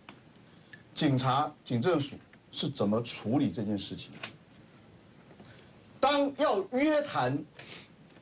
警政署是怎么处理这件事情？当要约谈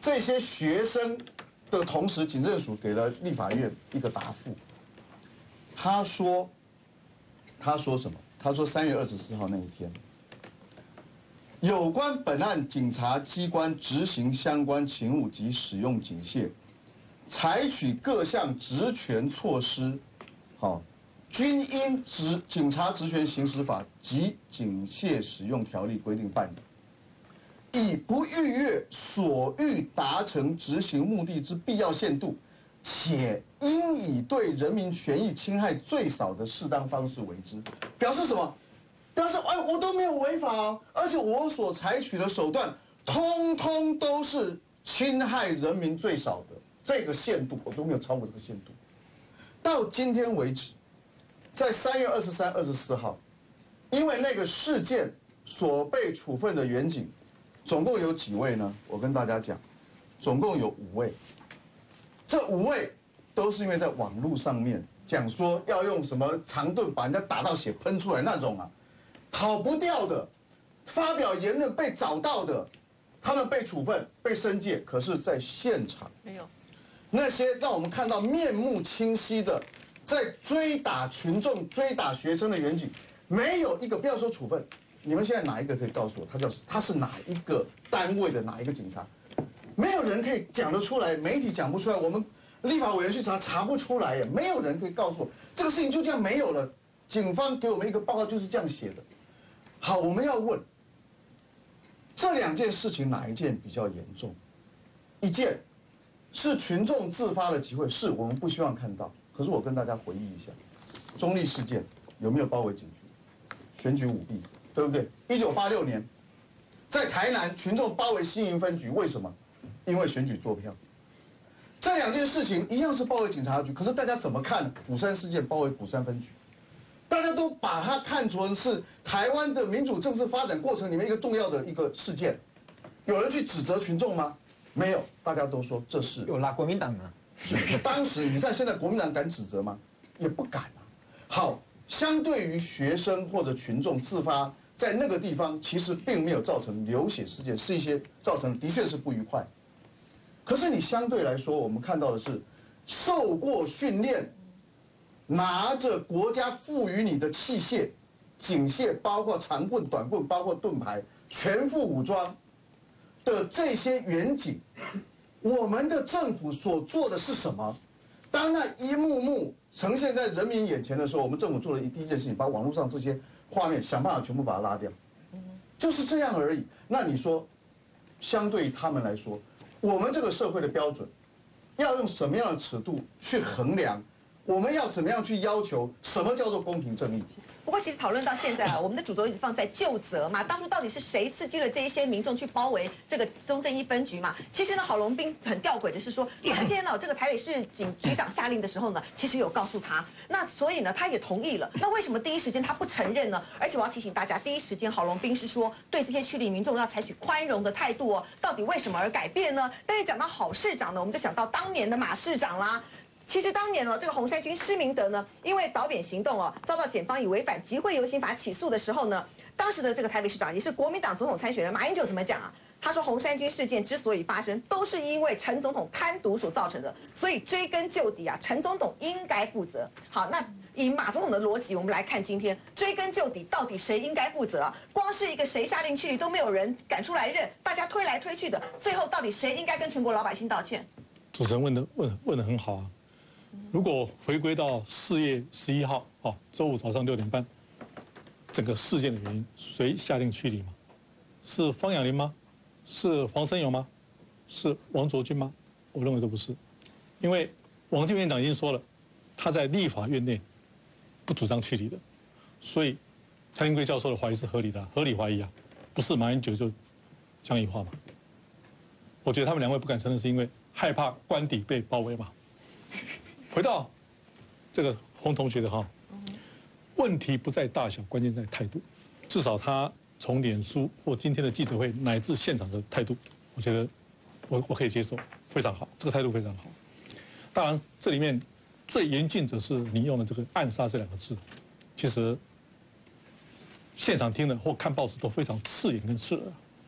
这些学生的同时，警政署给了立法院一个答复。他说什么？他说3月24号那一天，有关本案警察机关执行相关勤务及使用警械，采取各项职权措施，均因警察职权行使法及警械使用条例规定办理，以不逾越所欲达成执行目的之必要限度，且应以对人民权益侵害最少的适当方式为之。表示什么？表示我都没有违法哦，而且我所采取的手段，通通都是侵害人民最少的这个限度，我都没有超过这个限度。到今天为止，在3月23、24号，因为那个事件所被处分的员警，总共有几位呢？我跟大家讲，总共有5位。这5位都是因为在网络上面讲说要用什么长盾把人家打到血喷出来那种啊，跑不掉的，发表言论被找到的，他们被处分、被申诫，可是在现场没有。 那些让我们看到面目清晰的，在追打群众、追打学生的员警，没有一个，不要说处分，你们现在哪一个可以告诉我他是哪一个单位的哪一个警察？没有人可以讲得出来，媒体讲不出来，我们立法委员去查不出来耶，没有人可以告诉我这个事情就这样没有了。警方给我们一个报告就是这样写的。好，我们要问，这2件事情哪一件比较严重？一件是群众自发的集会，是我们不希望看到。可是我跟大家回忆一下，中立事件有没有包围警局？选举舞弊，对不对？1986年，在台南群众包围新营分局，为什么？因为选举作票。这2件事情一样是包围警察局，可是大家怎么看鼓山事件包围鼓山分局？大家都把它看成是台湾的民主政治发展过程里面一个重要的一个事件。有人去指责群众吗？没有，大家都说这是有啦，国民党啊。 当时你看现在国民党敢指责吗？也不敢啊。好，相对于学生或者群众自发在那个地方，其实并没有造成流血事件，是一些造成的确是不愉快。可是你相对来说，我们看到的是受过训练，拿着国家赋予你的器械、警械，包括长棍、短棍，包括盾牌，全副武装的这些员警，我们的政府所做的是什么？当那一幕幕呈现在人民眼前的时候，我们政府做的第一件事情，把网络上这些画面想办法全部把它拉掉，就是这样而已。那你说，相对于他们来说，我们这个社会的标准，要用什么样的尺度去衡量？我们要怎么样去要求什么叫做公平正义？ 不过，其实讨论到现在啊，我们的主轴一直放在究责嘛。当初到底是谁刺激了这一些民众去包围这个中正一分局嘛？其实呢，郝龙斌很吊诡的是说，当天呢，这个台北市警局长下令的时候呢，其实有告诉他，那所以呢，他也同意了。那为什么第一时间他不承认呢？而且我要提醒大家，第一时间郝龙斌是说对这些区里民众要采取宽容的态度哦。到底为什么而改变呢？但是讲到郝市长呢，我们就想到当年的马市长啦。其实当年呢，这个洪山军施明德呢，因为倒扁行动哦，遭到检方以违反集会游行法起诉的时候呢，当时的这个台北市长也是国民党总统参选人马英九怎么讲啊？他说洪山军事件之所以发生，都是因为陈总统贪渎所造成的，所以追根究底啊，陈总统应该负责。好，那以马总统的逻辑，我们来看今天追根究底，到底谁应该负责啊？光是一个谁下令驱离都没有人敢出来认，大家推来推去的，最后到底谁应该跟全国老百姓道歉？ 主持人问的很好啊。如果回归到4月11号，周五早上6点半，整个事件的原因，谁下令驱离吗？是方养林吗？是黄生勇吗？是王卓君吗？我认为都不是，因为王金院长已经说了，他在立法院内不主张驱离的，所以蔡英贵教授的怀疑是合理的，合理怀疑啊，不是马英九就僵硬化嘛。我觉得他们2位不敢承认，是因为害怕官邸被包围嘛。回到这个洪同学的问题不在大小，关键在态度。至少他从脸书或今天的记者会乃至现场的态度，我觉得我可以接受，非常好，这个态度非常好。当然，这里面最严峻者是你用的这个暗杀这2个字，其实现场听的或看报纸都非常刺眼跟刺耳。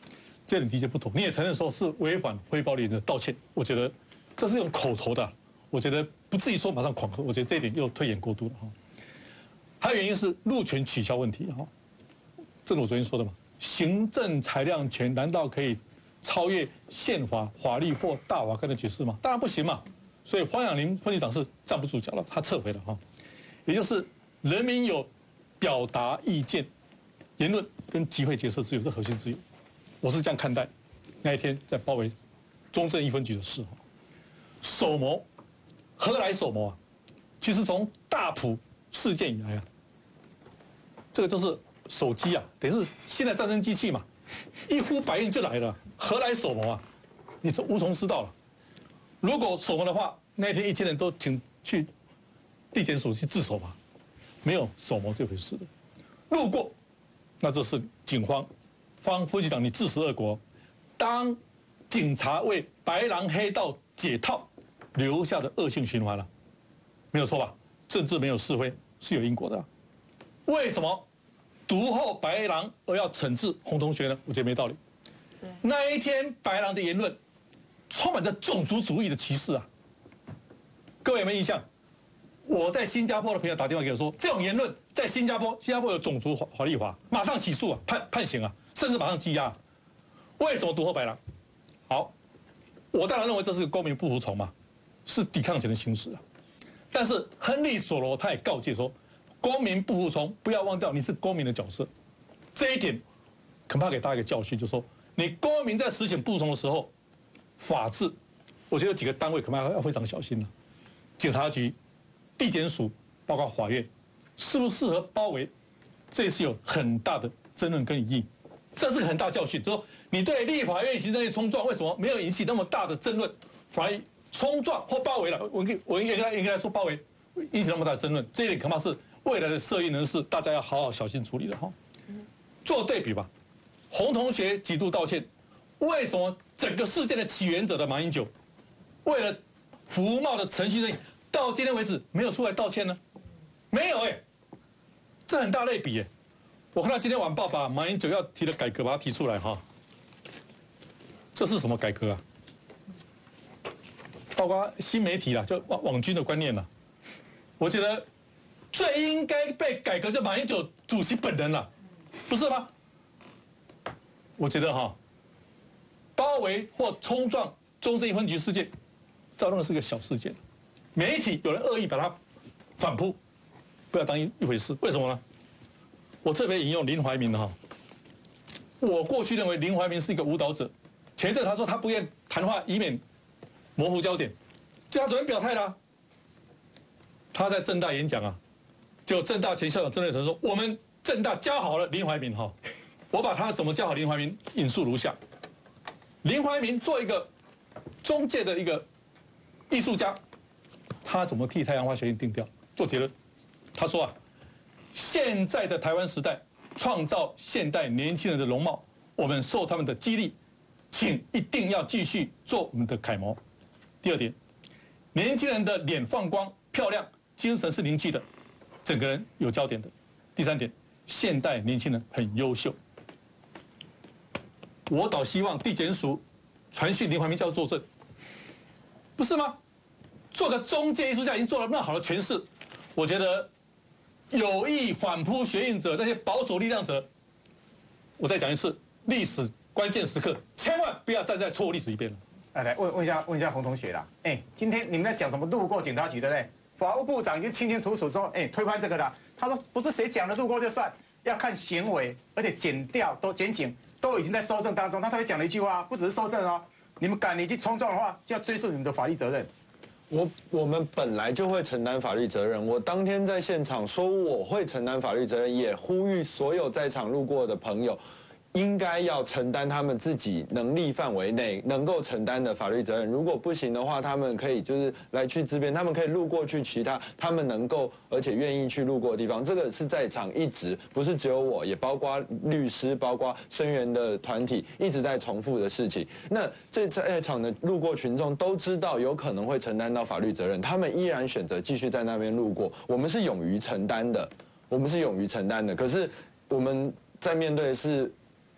这点的确不妥。你也承认说是违反非暴力原则道歉，我觉得这是用口头的，我觉得不至于说马上恐吓，我觉得这一点又推演过度了哈。还有原因是路权取消问题哈，正如我昨天说的嘛，行政裁量权难道可以超越宪法、法律或大法官的解释吗？当然不行嘛。所以黄养玲分局长是站不住脚了，他撤回了哈。也就是人民有表达意见、言论跟集会结社自由，是核心自由。我是这样看待那一天在包围中正一分局的事哈。手谋，何来手谋啊？其实从大埔事件以来啊，这个就是手机啊，等于是现代战争机器嘛，一呼百应就来了，何来手谋啊？你无从知道了。如果手谋的话，那天1000人都请去地检署去自首吧，没有手谋这回事的。路过，那这是警方方副局长你自食恶果，当警察为白狼黑道解套留下的恶性循环了，没有错吧？政治没有是非，是有因果的。为什么独后白狼而要惩治洪同学呢？我觉得没道理。那一天白狼的言论充满着种族主义的歧视啊！各位有没有印象？我在新加坡的朋友打电话给我说，这种言论在新加坡有种族法律法，马上起诉啊，判刑啊，甚至马上羁押。为什么独后白狼？好，我当然认为这是公民不服从嘛，是抵抗权的行使啊。但是亨利·索罗他也告诫说，公民不服从，不要忘掉你是公民的角色。这一点恐怕给大家一个教训，就是说你公民在实行不服从的时候，法治，我觉得有几个单位恐怕要非常小心了。警察局、地检署，包括法院，适不适合包围，这是有很大的争论跟疑义。这是个很大教训，就是说你对立法院行政院冲撞，为什么没有引起那么大的争论，反而冲撞或包围了？我应该说包围，引起那么大的争论，这一点恐怕是未来的社运人士大家要好好小心处理的哈。做对比吧，洪同学几度道歉，为什么整个事件的起源者的马英九，为了服贸的程序正义，到今天为止没有出来道歉呢？没有这很大类比我看到今天晚报把马英九要提的改革把它提出来哈，这是什么改革啊？包括新媒体啦，就网军的观念啦，我觉得最应该被改革就马英九主席本人了，不是吗？我觉得包围或冲撞中正一分局事件，照认是个小事件，媒体有人恶意把它反扑，不要当一回事。为什么呢？我特别引用林怀民我过去认为林怀民是一个舞蹈者，前一阵他说他不愿谈话，以免模糊焦点，就他昨天表态了他在政大演讲就政大前校长郑瑞成说，我们政大教好了林怀民我把他怎么教好林怀民引述如下：林怀民做一个中介的一个艺术家，他怎么替太阳花学运定调？做结论，他说现在的台湾时代创造现代年轻人的容貌，我们受他们的激励，请一定要继续做我们的楷模。第二点，年轻人的脸放光漂亮，精神是凝聚的，整个人有焦点的。第三点，现代年轻人很优秀。我倒希望地检署传讯林怀民教作证，不是吗？做个中介艺术家已经做了那么好的诠释，我觉得有意反扑学运者那些保守力量者，我再讲一次，历史关键时刻千万不要站在错误历史一边了。 来问一下洪同学啦，今天你们在讲什么路过警察局对不对？法务部长已经清清楚楚说，推翻这个了。他说不是谁讲的路过就算，要看行为，而且检警都已经在搜证当中。他特别讲了一句话，不只是搜证你们敢去冲撞的话，就要追溯你们的法律责任。 我们本来就会承担法律责任。我当天在现场说我会承担法律责任，也呼吁所有在场路过的朋友，应该要承担他们自己能力范围内能够承担的法律责任。如果不行的话，他们可以就是来去自辩，他们可以路过去其他们能够而且愿意去路过的地方。这个是在场一直不是只有我，也包括律师，包括声援的团体一直在重复的事情。那这在场的路过群众都知道有可能会承担到法律责任，他们依然选择继续在那边路过。我们是勇于承担的，可是我们在面对的是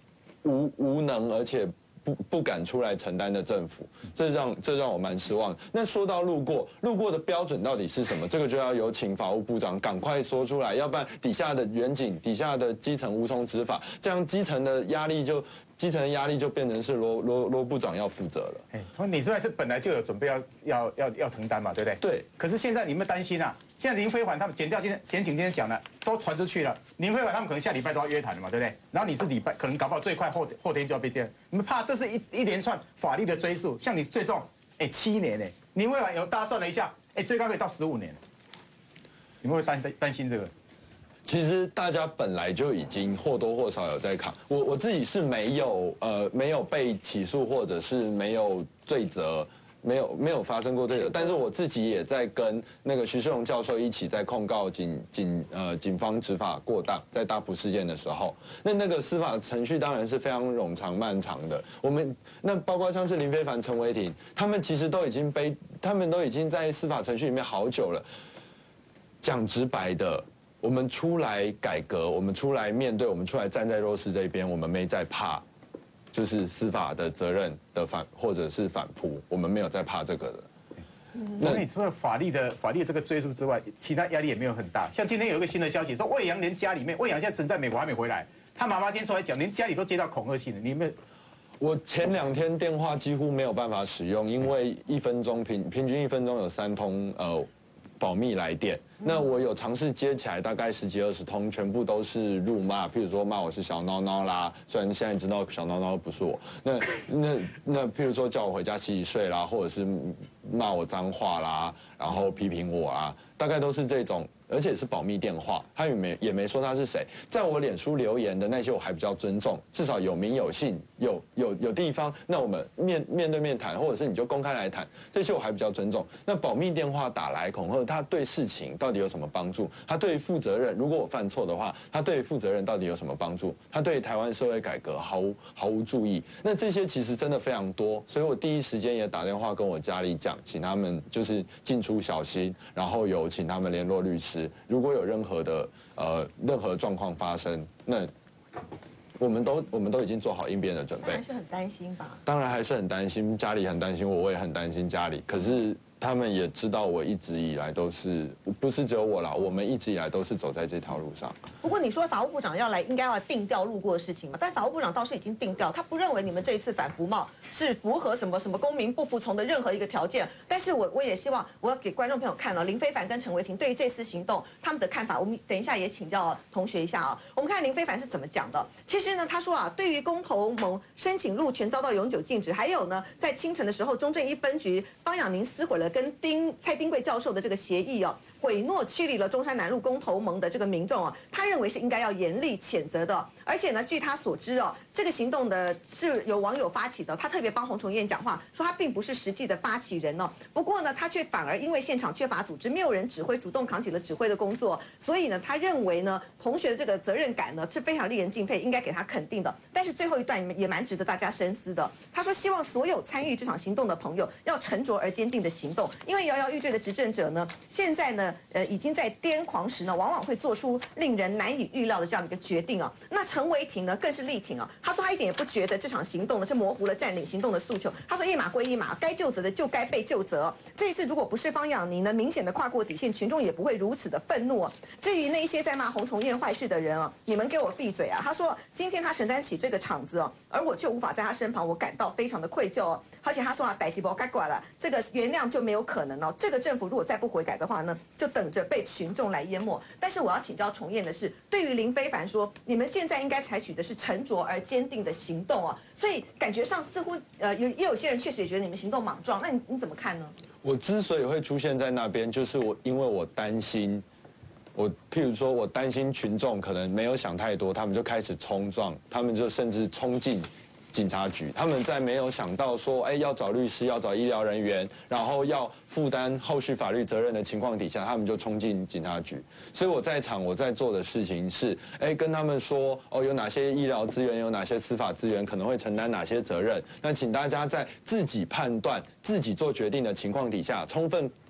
无能，而且不敢出来承担的政府，这让我蛮失望。那说到路过的标准到底是什么？这个就要有请法务部长赶快说出来，要不然底下的远景、底下的基层无从执法，这样基层的压力就变成是罗部长要负责了。 哎，你是不是本来就有准备要承担嘛，对不对？ 对。 可是现在你们担心啊？现在林飞环他们检警今天讲了，都传出去了。林飞环他们可能下礼拜都要约谈了嘛，对不对？然后你是礼拜，可能搞不好最快后天就要被这样。你们怕这是一连串法律的追诉，像你最重，7年哎，林飞环有大家算了一下，最高可以到15年。你们会担心这个？ 其实大家本来就已经或多或少有在扛，我自己是没有被起诉或者是没有罪责，没有发生过罪责，但是我自己也在跟那个徐世荣教授一起在控告警方执法过当，在大埔事件的时候，那个司法程序当然是非常冗长漫长的。我们那包括像是林飞帆、陈为廷，他们其实都已经在司法程序里面好久了。讲直白的。我们出来改革，我们出来面对，我们出来站在弱势这一边，我们没在怕，就是司法的责任的或者是反扑，我们没有在怕这个的。 那你除了法律这个追诉之外，其他压力也没有很大。像今天有一个新的消息说，魏扬连家里面，魏扬现在人在美国还没回来，他妈妈今天出来讲，连家里都接到恐吓信了。你们， 我前2天电话几乎没有办法使用，因为1分钟平均1分钟有3通保密来电，那我有尝试接起来，大概10几20通，全部都是辱骂，譬如说骂我是小孬孬啦，虽然现在知道小孬孬不是我，那譬如说叫我回家洗洗睡啦，或者是骂我脏话啦，然后批评我啦，大概都是这种。而且是保密电话，他也没说他是谁，在我脸书留言的那些我还比较尊重，至少有名有姓，有地方，那我们面对面谈，或者是你就公开来谈，这些我还比较尊重。那保密电话打来恐吓，他对事情到底有什么帮助？他对于负责任，如果我犯错的话，他对于负责任到底有什么帮助？他对台湾社会改革毫无注意。那这些其实真的非常多，所以我第一时间也打电话跟我家里讲，请他们就是进出小心，然后有请他们联络律师。如果有任何状况发生，那我们都已经做好应变的准备。 还是很担心吧？ 当然还是很担心，家里很担心我也很担心家里。可是他们也知道我一直以来都是，不是只有我啦，我们一直以来都是走在这条路上。 不过你说法务部长应该要定调路过的事情嘛？但法务部长倒是已经定调，他不认为你们这一次反服贸是符合什么公民不服从的任何一个条件。但是我也希望我要给观众朋友看哦，林飞帆跟陈为廷对于这次行动他们的看法，我们等一下也请教同学一下啊。我们看林飞帆是怎么讲的。其实呢，他说啊，对于公投盟申请路权遭到永久禁止，还有呢，在清晨的时候，中正一分局方养宁撕毁了跟蔡丁贵教授的这个协议哦，毁诺驱离了中山南路公投盟的这个民众啊，他认为是应该要严厉谴责的。而且呢，据他所知哦，这个行动的是由网友发起的，他特别帮洪崇彦讲话，说他并不是实际的发起人哦。不过呢，他却反而因为现场缺乏组织，没有人指挥，主动扛起了指挥的工作，所以呢，他认为呢，同学的这个责任感呢是非常令人敬佩，应该给他肯定的。但是最后一段也蛮值得大家深思的。他说，希望所有参与这场行动的朋友要沉着而坚定的行动，因为摇摇欲坠的执政者呢，现在呢，已经在癫狂时呢，往往会做出令人难以预料的这样的一个决定啊。那陈为廷呢，更是力挺啊。他说他一点也不觉得这场行动呢是模糊了占领行动的诉求。他说一码归一码，该究责的就该被究责。这一次如果不是方养宁呢，明显的跨过底线，群众也不会如此的愤怒啊。至于那些在骂洪崇彦坏事的人啊，你们给我闭嘴啊！他说今天他承担起这个场子哦，而我却无法在他身旁，我感到非常的愧疚哦。而且他说啊，逮起不该管了，这个原谅就没有可能哦。这个政府如果再不悔改的话呢，就等着被群众来淹没。但是我要请教崇彦的是，对于林飞帆说，你们现在应该采取的是沉着而坚定的行动哦。所以感觉上似乎也有些人确实也觉得你们行动莽撞，那你怎么看呢？ 我之所以会出现在那边，就是因为我担心。譬如说，我担心群众可能没有想太多，他们就开始冲撞，他们就甚至冲进警察局。他们在没有想到说，要找律师，要找医疗人员，然后要负担后续法律责任的情况底下，他们就冲进警察局。所以我在场，我在做的事情是，跟他们说，有哪些医疗资源，有哪些司法资源可能会承担哪些责任。那请大家在自己判断、自己做决定的情况底下，充分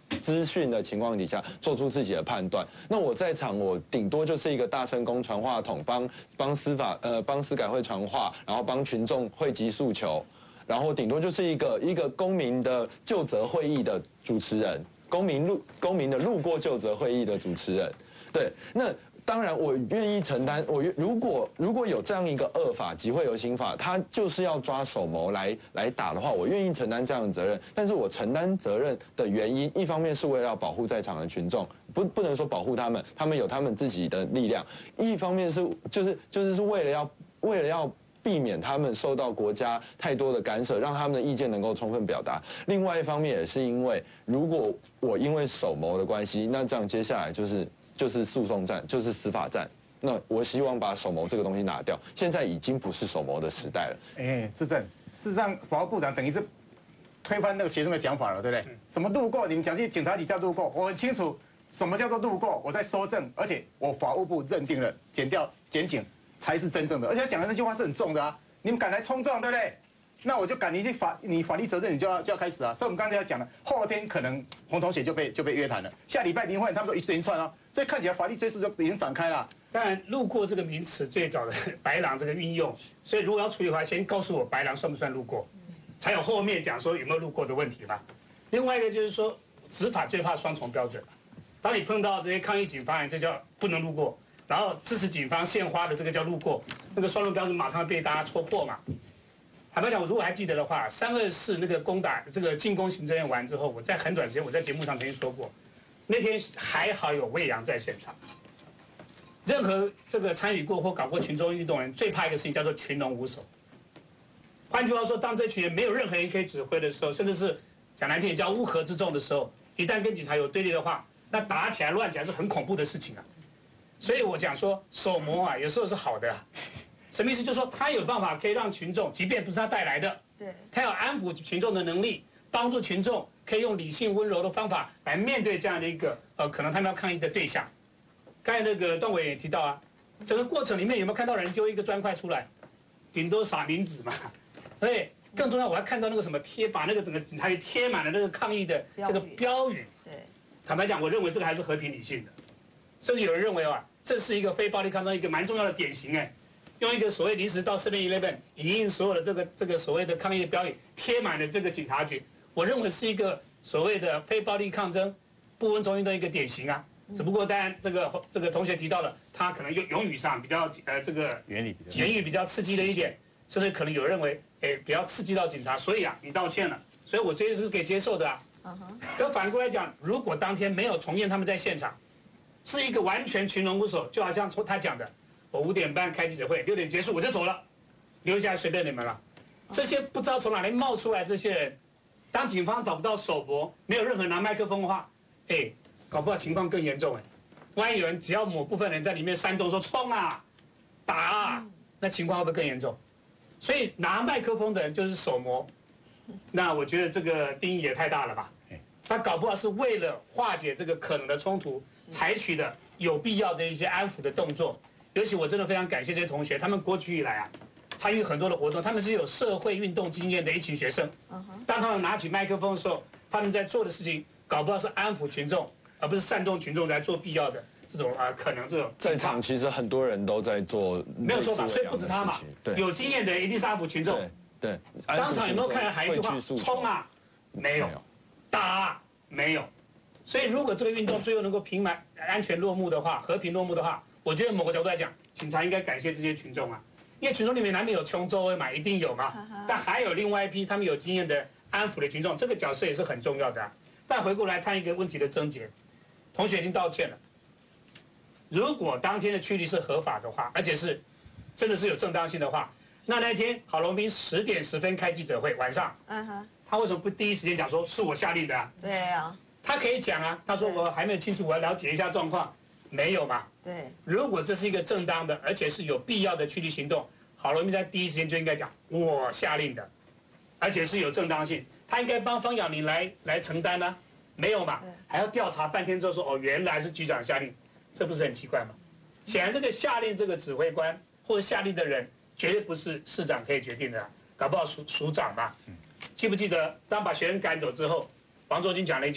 资讯的情况底下做出自己的判断。那我在场，我顶多就是一个大声公传话筒，帮司改会传话，然后帮群众汇集诉求，然后顶多就是一个公民的就责会议的主持人，公民的路过就责会议的主持人。对，那当然我愿意承担。如果有这样一个恶法集会游行法，它就是要抓首谋来打的话，我愿意承担这样的责任。但是我承担责任的原因，一方面是为了要保护在场的群众，不能说保护他们有他们自己的力量；一方面是就是为了要避免他们受到国家太多的干涉，让他们的意见能够充分表达。另外一方面也是因为，如果我因为首谋的关系，那这样接下来就是诉讼战，就是司法战。那我希望把首谋这个东西拿掉，现在已经不是首谋的时代了。 志正，事实上，法务部长等于是推翻那个学生的讲法了，对不对？什么路过？你们讲去警察局叫路过，我很清楚什么叫做路过，我在搜证，而且我法务部认定了检警才是真正的，而且他讲的那句话是很重的啊！你们敢来冲撞，对不对？那我就赶你法律责任，你就要开始啊！所以我们刚才要讲了，后天可能洪同学就被约谈了，下礼拜林焕他们都一连串啊，所以看起来法律追诉就已经展开了。 当然，路过这个名词最早的白狼这个运用，所以如果要处理的话，先告诉我白狼算不算路过，才有后面讲说有没有路过的问题嘛。另外一个就是说，执法最怕双重标准。当你碰到这些抗议警方，这叫不能路过；然后支持警方献花的这个叫路过，那个双重标准马上被大家戳破嘛。坦白讲，我如果还记得的话，324那个攻打这个进攻行政院完之后，我在很短时间我在节目上曾经说过，那天还好有魏阳在现场。任何这个参与过或搞过群众运动的人，最怕一个事情叫做群龙无首。换句话说，当这群人没有任何人可以指挥的时候，甚至是讲难听点叫乌合之众的时候，一旦跟警察有对立的话，那打起来乱起来是很恐怖的事情啊。所以我讲说手谋啊，有时候是好的啊。什么意思？就是说他有办法可以让群众，即便不是他带来的， 对， 他有安抚群众的能力，帮助群众可以用理性温柔的方法来面对这样的一个可能他们要抗议的对象。刚才那个段委员也提到啊，整个过程里面有没有看到人丢一个砖块出来，顶多撒名纸嘛？对，更重要我还看到那个什么把那个整个警察局贴满了那个抗议的这个标语。 对， 坦白讲，我认为这个还是和平理性的，甚至有人认为啊，这是一个非暴力抗争一个蛮重要的典型哎。用一个所谓临时到7-11影印所有的这个所谓的抗议的标语贴满了这个警察局，我认为是一个所谓的非暴力抗争不温从运的一个典型啊。只不过当然这个同学提到了，他可能用语上比较这个言语比较刺激了一点，甚至可能有人认为比较刺激到警察，所以啊你道歉了，所以我这些是可以接受的啊。可反过来讲，如果当天没有重验他们在现场，是一个完全群龙无首，就好像他讲的。我5点半开记者会，6点结束我就走了，留下来随便你们了。这些不知道从哪里冒出来这些人，当警方找不到首搏，没有任何人拿麦克风的话，搞不好情况更严重万一有人只要某部分人在里面煽动说冲啊、打啊，那情况会不会更严重？所以拿麦克风的人就是首谋，那我觉得这个定义也太大了吧？他搞不好是为了化解这个可能的冲突，采取的有必要的一些安抚的动作。尤其我真的非常感谢这些同学，他们国局以来啊，参与很多的活动，他们是有社会运动经验的一群学生。当他们拿起麦克风的时候，他们在做的事情，搞不好是安抚群众，而不是煽动群众来做必要的这种可能这种。 在场其实很多人都在做， 没有错吧？所以不止他嘛，有经验的人一定是安抚群众。 对， 当场有没有看人喊一句话冲啊？没有，打啊？没有。所以如果这个运动最后能够平安安全落幕的话，和平落幕的话。我觉得某个角度来讲，警察应该感谢这些群众啊，因为群众里面难免有穷周围嘛，一定有嘛。但还有另外一批他们有经验的安抚的群众，这个角色也是很重要的。但回过来看一个问题的症结，同学已经道歉了。如果当天的驱离是合法的话，而且是真的是有正当性的话，那天郝龙斌10点10分开记者会，晚上，他为什么不第一时间讲说是我下令的啊？ 对啊， 他可以讲啊，他说我还没有清楚，我要了解一下状况。没有嘛？ 对。 如果这是一个正当的，而且是有必要的驱离行动，郝龙斌在第一时间就应该讲我下令的，而且是有正当性，他应该帮方养林来承担呢，没有嘛？还要调查半天之后说原来是局长下令，这不是很奇怪吗？显然这个下令这个指挥官或者下令的人，绝对不是市长可以决定的，搞不好署长嘛。记不记得当把学生赶走之后，王作军讲了一句话，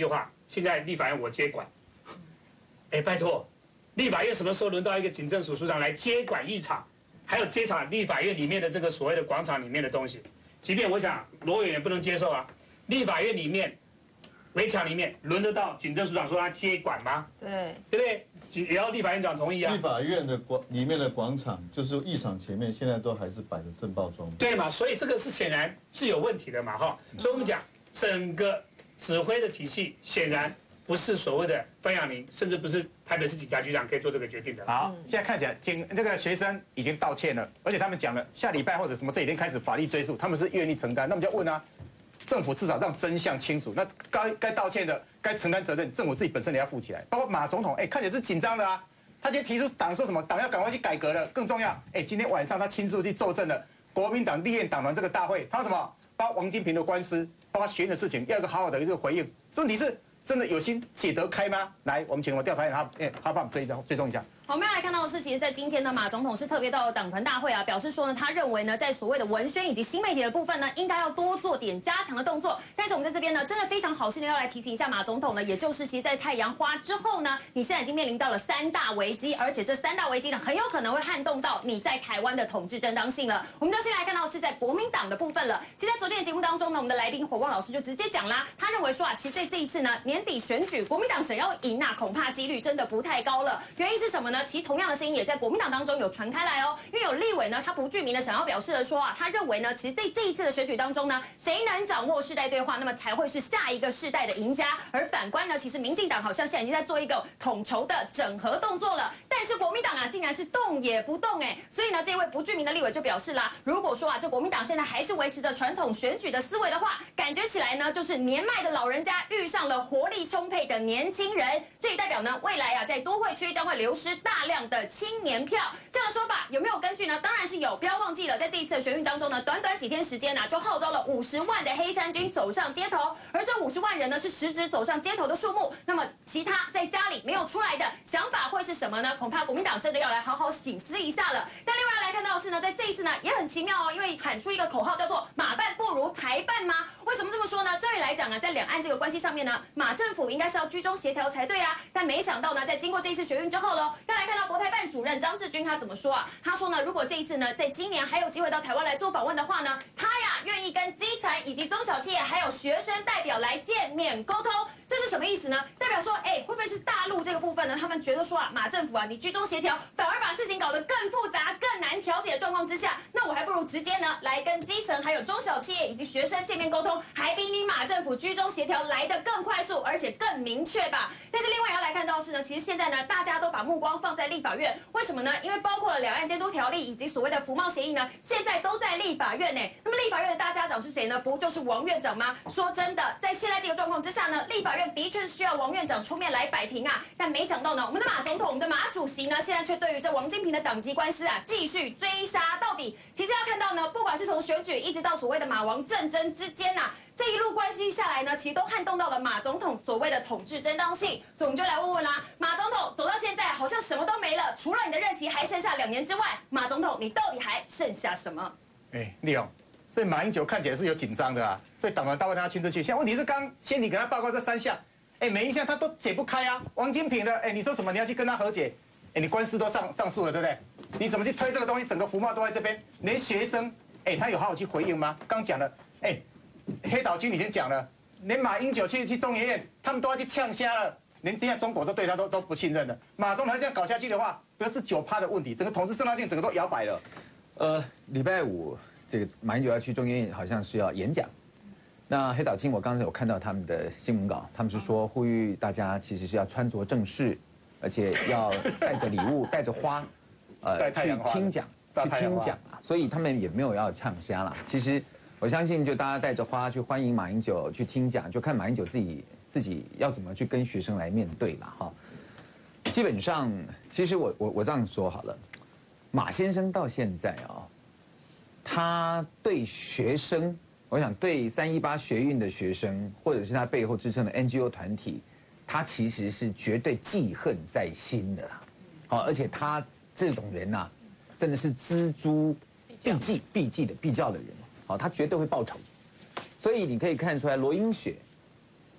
现在立法院我接管。哎，拜托，立法院什么时候轮到一个警政署署长来接管议场，还有接场立法院里面的这个所谓的广场里面的东西？即便我想罗委员不能接受啊，立法院里面围墙里面轮得到警政署长说他接管吗？对不对？也要立法院长同意啊。 立法院的里面的广场，就是议场前面，现在都还是摆着震爆装备。 对嘛，所以这个是显然是有问题的嘛，哈。所以我们讲整个指挥的体系，显然不是所谓的范养宁，甚至不是台北市警察局长可以做这个决定的。 好，现在看起来这个学生已经道歉了，而且他们讲了下礼拜或者什么这几天开始法律追诉，他们是愿意承担。那我们就问啊，政府至少让真相清楚，那该道歉的、该承担责任，政府自己本身也要负起来。包括马总统，看起来是紧张的啊。他今天提出党说什么，党要赶快去改革了。更重要，今天晚上他亲自去作证了，国民党立院党团这个大会，他说什么？包括王金平的官司，包括学院的事情，要一个好好的一个回应。问题是真的有心解得开吗？来，我们请我们调查员他帮我们追踪一下。 我们要来看到的是，其实，在今天呢，马总统是特别到了党团大会啊，表示说呢，他认为呢，在所谓的文宣以及新媒体的部分呢，应该要多做点加强的动作。但是我们在这边呢，真的非常好心的要来提醒一下马总统呢，也就是其实，在太阳花之后呢，你现在已经面临到了3大危机，而且这3大危机呢，很有可能会撼动到你在台湾的统治正当性了。我们就先来看到是在国民党的部分了。其实，在昨天的节目当中呢，我们的来宾火旺老师就直接讲啦，他认为说啊，其实在这一次呢，年底选举，国民党想要赢啊，恐怕几率真的不太高了。原因是什么呢？其实同样的声音也在国民党当中有传开来哦，因为有立委呢，他不具名的想要表示了说啊，他认为呢，其实这一次的选举当中呢，谁能掌握世代对话，那么才会是下一个世代的赢家。而反观呢，其实民进党好像现在已经在做一个统筹的整合动作了，但是国民党啊，竟然是动也不动所以呢，这位不具名的立委就表示啦，如果说啊，这国民党现在还是维持着传统选举的思维的话，感觉起来呢，就是年迈的老人家遇上了活力充沛的年轻人，这也代表呢，未来啊，在都会区将会流失大量的青年票。这样的说法有没有根据呢？当然是有。不要忘记了，在这一次的选运当中呢，短短几天时间就号召了50万的黑衫军走上街头，而这50万人呢，是实质走上街头的数目。那么其他在家里没有出来的想法会是什么呢？恐怕国民党真的要来好好省思一下了。但另外来看到的是呢，在这一次呢，也很奇妙哦，因为喊出一个口号叫做“马办不如台办”吗？为什么这么说呢？照理来讲呢，在两岸这个关系上面呢，马政府应该是要居中协调才对啊。但没想到呢，在经过这一次学运之后呢，要来看到国台办主任张志军他怎么说啊？他说呢，如果这一次呢，在今年还有机会到台湾来做访问的话呢，他呀愿意跟基层以及中小企业还有学生代表来见面沟通。这是什么意思呢？代表说，会不会是大陆这个部分呢？他们觉得说啊，马政府啊，你居中协调，反而把事情搞得更复杂、更难调解的状况之下，那我还不如直接呢来跟基层还有中小企业以及学生见面沟通，还比你马政府居中协调来得更快速，而且更明确吧。但是另外也要来看到的是呢，其实现在呢，大家都把目光放在立法院，为什么呢？因为包括了两岸监督条例以及所谓的服贸协议呢，现在都在立法院那么立法院的大家长是谁呢？不就是王院长吗？说真的，在现在这个状况之下呢，立法院的确是需要王院长出面来摆平啊。但没想到呢，我们的马总统、我们的马主席呢，现在却对于这王金平的党籍官司啊，继续追杀到底。其实要看到呢，不管是从选举一直到所谓的马王政争之间啊，这一路关系下来呢，其实都撼动到了马总统所谓的统治正当性。所以我们就来问问啦，马总统走到现在好像什么都没了，除了你的任期还剩下2年之外，马总统你到底还剩下什么？ 立勇，所以马英九看起来是有紧张的啊，所以党团大会他亲自去。现在问题是先你给他报告这3项，每一项他都解不开啊。王金平的，你说什么？你要去跟他和解？你官司都上诉了，对不对？你怎么去推这个东西？整个服贸都在这边，连学生，他有好好去回应吗？刚讲了，黑岛军已经讲了，连马英九去中研院，他们都要去呛瞎了，连现在中国都对他都不信任了。马总统这样搞下去的话，不是9%的问题，整个统治正当性整个都摇摆了。 礼拜5这个马英九要去中研院，好像是要演讲。那黑岛青，我刚才有看到他们的新闻稿，他们是说呼吁大家其实是要穿着正式，而且要带着礼物、带着花，去听讲啊。所以他们也没有要呛瞎啦。其实我相信，就大家带着花去欢迎马英九去听讲，就看马英九自己要怎么去跟学生来面对了哈。基本上，其实我这样说好了，马先生到现在他对学生，我想对318学运的学生，或者是他背后支撑的 NGO 团体，他其实是绝对记恨在心的啦。而且他这种人呐，真的是锱铢必较的人。他绝对会报仇。所以你可以看出来，罗英雪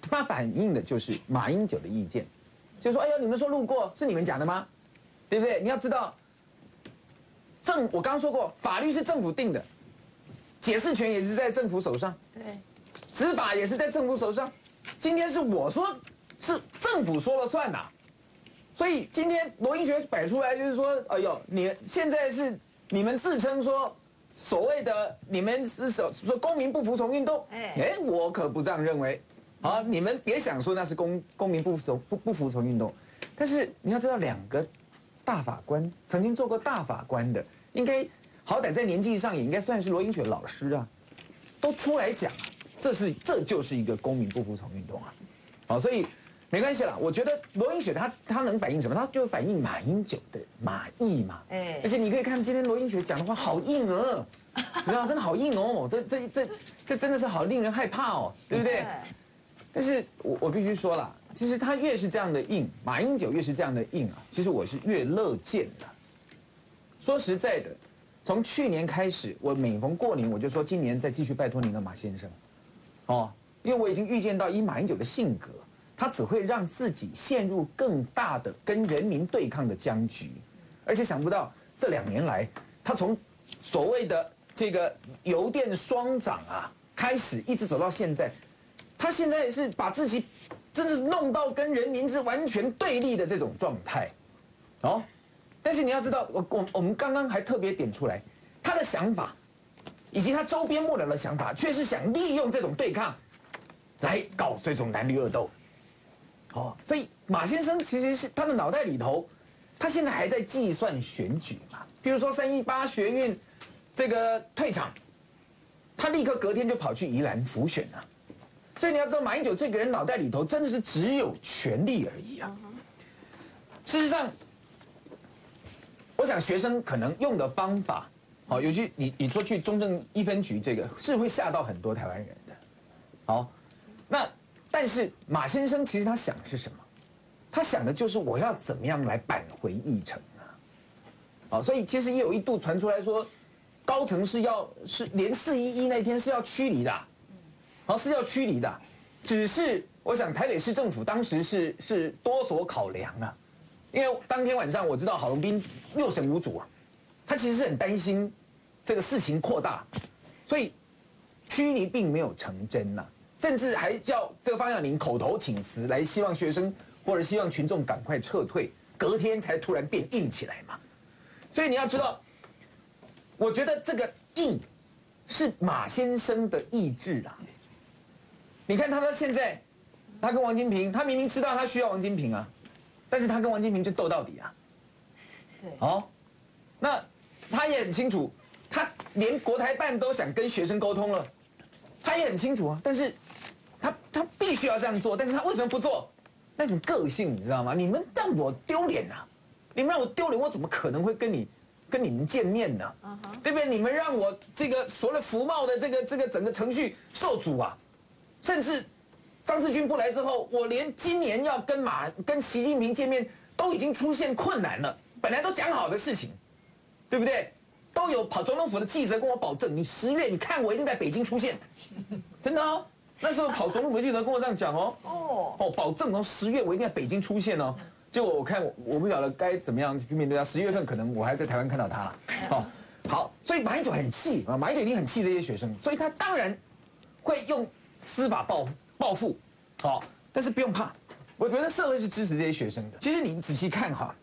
他反映的就是马英九的意见，就是说，哎呦，你们说路过是你们讲的吗？对不对？你要知道，我刚刚说过，法律是政府定的，解释权也是在政府手上， 对， 执法也是在政府手上。今天是我说，是政府说了算呐。所以今天罗英学摆出来就是说，哎呦，你现在是你们自称说所谓的你们是说公民不服从运动，哎，我可不这样认为。好，你们别想说那是公民不服从运动，但是你要知道，2个大法官曾经做过大法官的，应该好歹在年纪上也应该算是罗英学老师啊，都出来讲啊，这就是一个公民不服从运动啊。好，所以。没关系啦，我觉得罗英雪他能反映什么？他就反映马英九的马意嘛。而且你可以看今天罗英雪讲的话好硬哦，你知道真的好硬哦，这真的是好令人害怕哦，对不对？但是我必须说啦，其实他越是这样的硬，马英九越是这样的硬啊，其实我是越乐见的。说实在的，从去年开始，我每逢过年我就说今年再继续拜托您了，马先生，哦，因为我已经预见到以马英九的性格。他只会让自己陷入更大的跟人民对抗的僵局，而且想不到这2年来，他从所谓的这个邮电双涨啊开始，一直走到现在，他现在是把自己真的是弄到跟人民是完全对立的这种状态，哦。但是你要知道，我们刚刚还特别点出来，他的想法，以及他周边幕僚的想法，却是想利用这种对抗，来搞这种蓝绿恶斗。哦，所以马先生其实是他的脑袋里头，他现在还在计算选举嘛。比如说318学运这个退场，他立刻隔天就跑去宜兰辅选了。所以你要知道，马英九这个人脑袋里头真的是只有权力而已啊。事实上，我想学生可能用的方法，好，尤其你说去中正1分局这个，是会吓到很多台湾人的。好，那。但是马先生其实他想的是什么？他想的就是我要怎么样来扳回议程啊！好，所以其实也有一度传出来说，高层是连411那天是要驱离的，好，是要驱离的。只是我想台北市政府当时是多所考量啊，因为当天晚上我知道郝龙斌6神无主啊，他其实是很担心这个事情扩大，所以驱离并没有成真呐。甚至还叫这个方向林口头请辞，来希望学生或者希望群众赶快撤退，隔天才突然变硬起来嘛。所以你要知道，我觉得这个硬是马先生的意志啊。你看他到现在，他跟王金平，他明明知道他需要王金平啊，但是他跟王金平就斗到底啊。对。哦，那他也很清楚，他连国台办都想跟学生沟通了，他也很清楚啊，但是。他必须要这样做，但是他为什么不做？那种个性你知道吗？你们让我丢脸啊！你们让我丢脸，我怎么可能会跟你们见面呢？对不对？你们让我这个所谓服贸的这个整个程序受阻啊！甚至张志军不来之后，我连今年要跟习近平见面都已经出现困难了。本来都讲好的事情，对不对？都有跑总统府的记者跟我保证，你10月你看我一定在北京出现，真的哦。那时候跑总统府记者跟我这样讲哦，保证哦10月我一定在北京出现哦。结果我看我不晓得该怎么样去面对他。11月份可能我还在台湾看到他了。哦，好，所以马英九很气啊，马英九一定很气这些学生，所以他当然会用司法报复。好，但是不用怕，我觉得社会是支持这些学生的。其实你仔细看哈，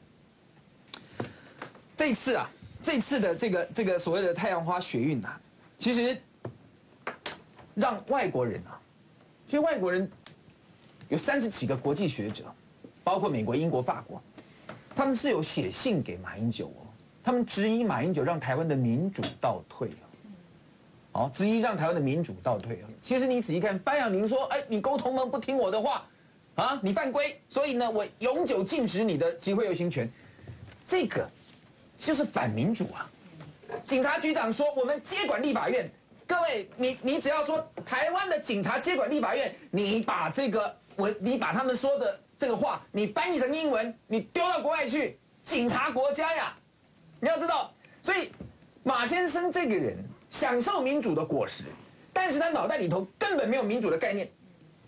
这一次的这个所谓的太阳花学运啊，其实让外国人啊。其实外国人有30几个国际学者，包括美国、英国、法国，他们是有写信给马英九哦，他们质疑马英九让台湾的民主倒退了，好，质疑让台湾的民主倒退了。其实你仔细看，范养宁说，哎，你沟通们不听我的话，啊，你犯规，所以呢，我永久禁止你的集会游行权，这个就是反民主啊。警察局长说，我们接管立法院。各位，你只要说台湾的警察接管立法院，你把你把他们说的这个话，你翻译成英文，你丢到国外去，警察国家呀！你要知道，所以马先生这个人享受民主的果实，但是他脑袋里头根本没有民主的概念，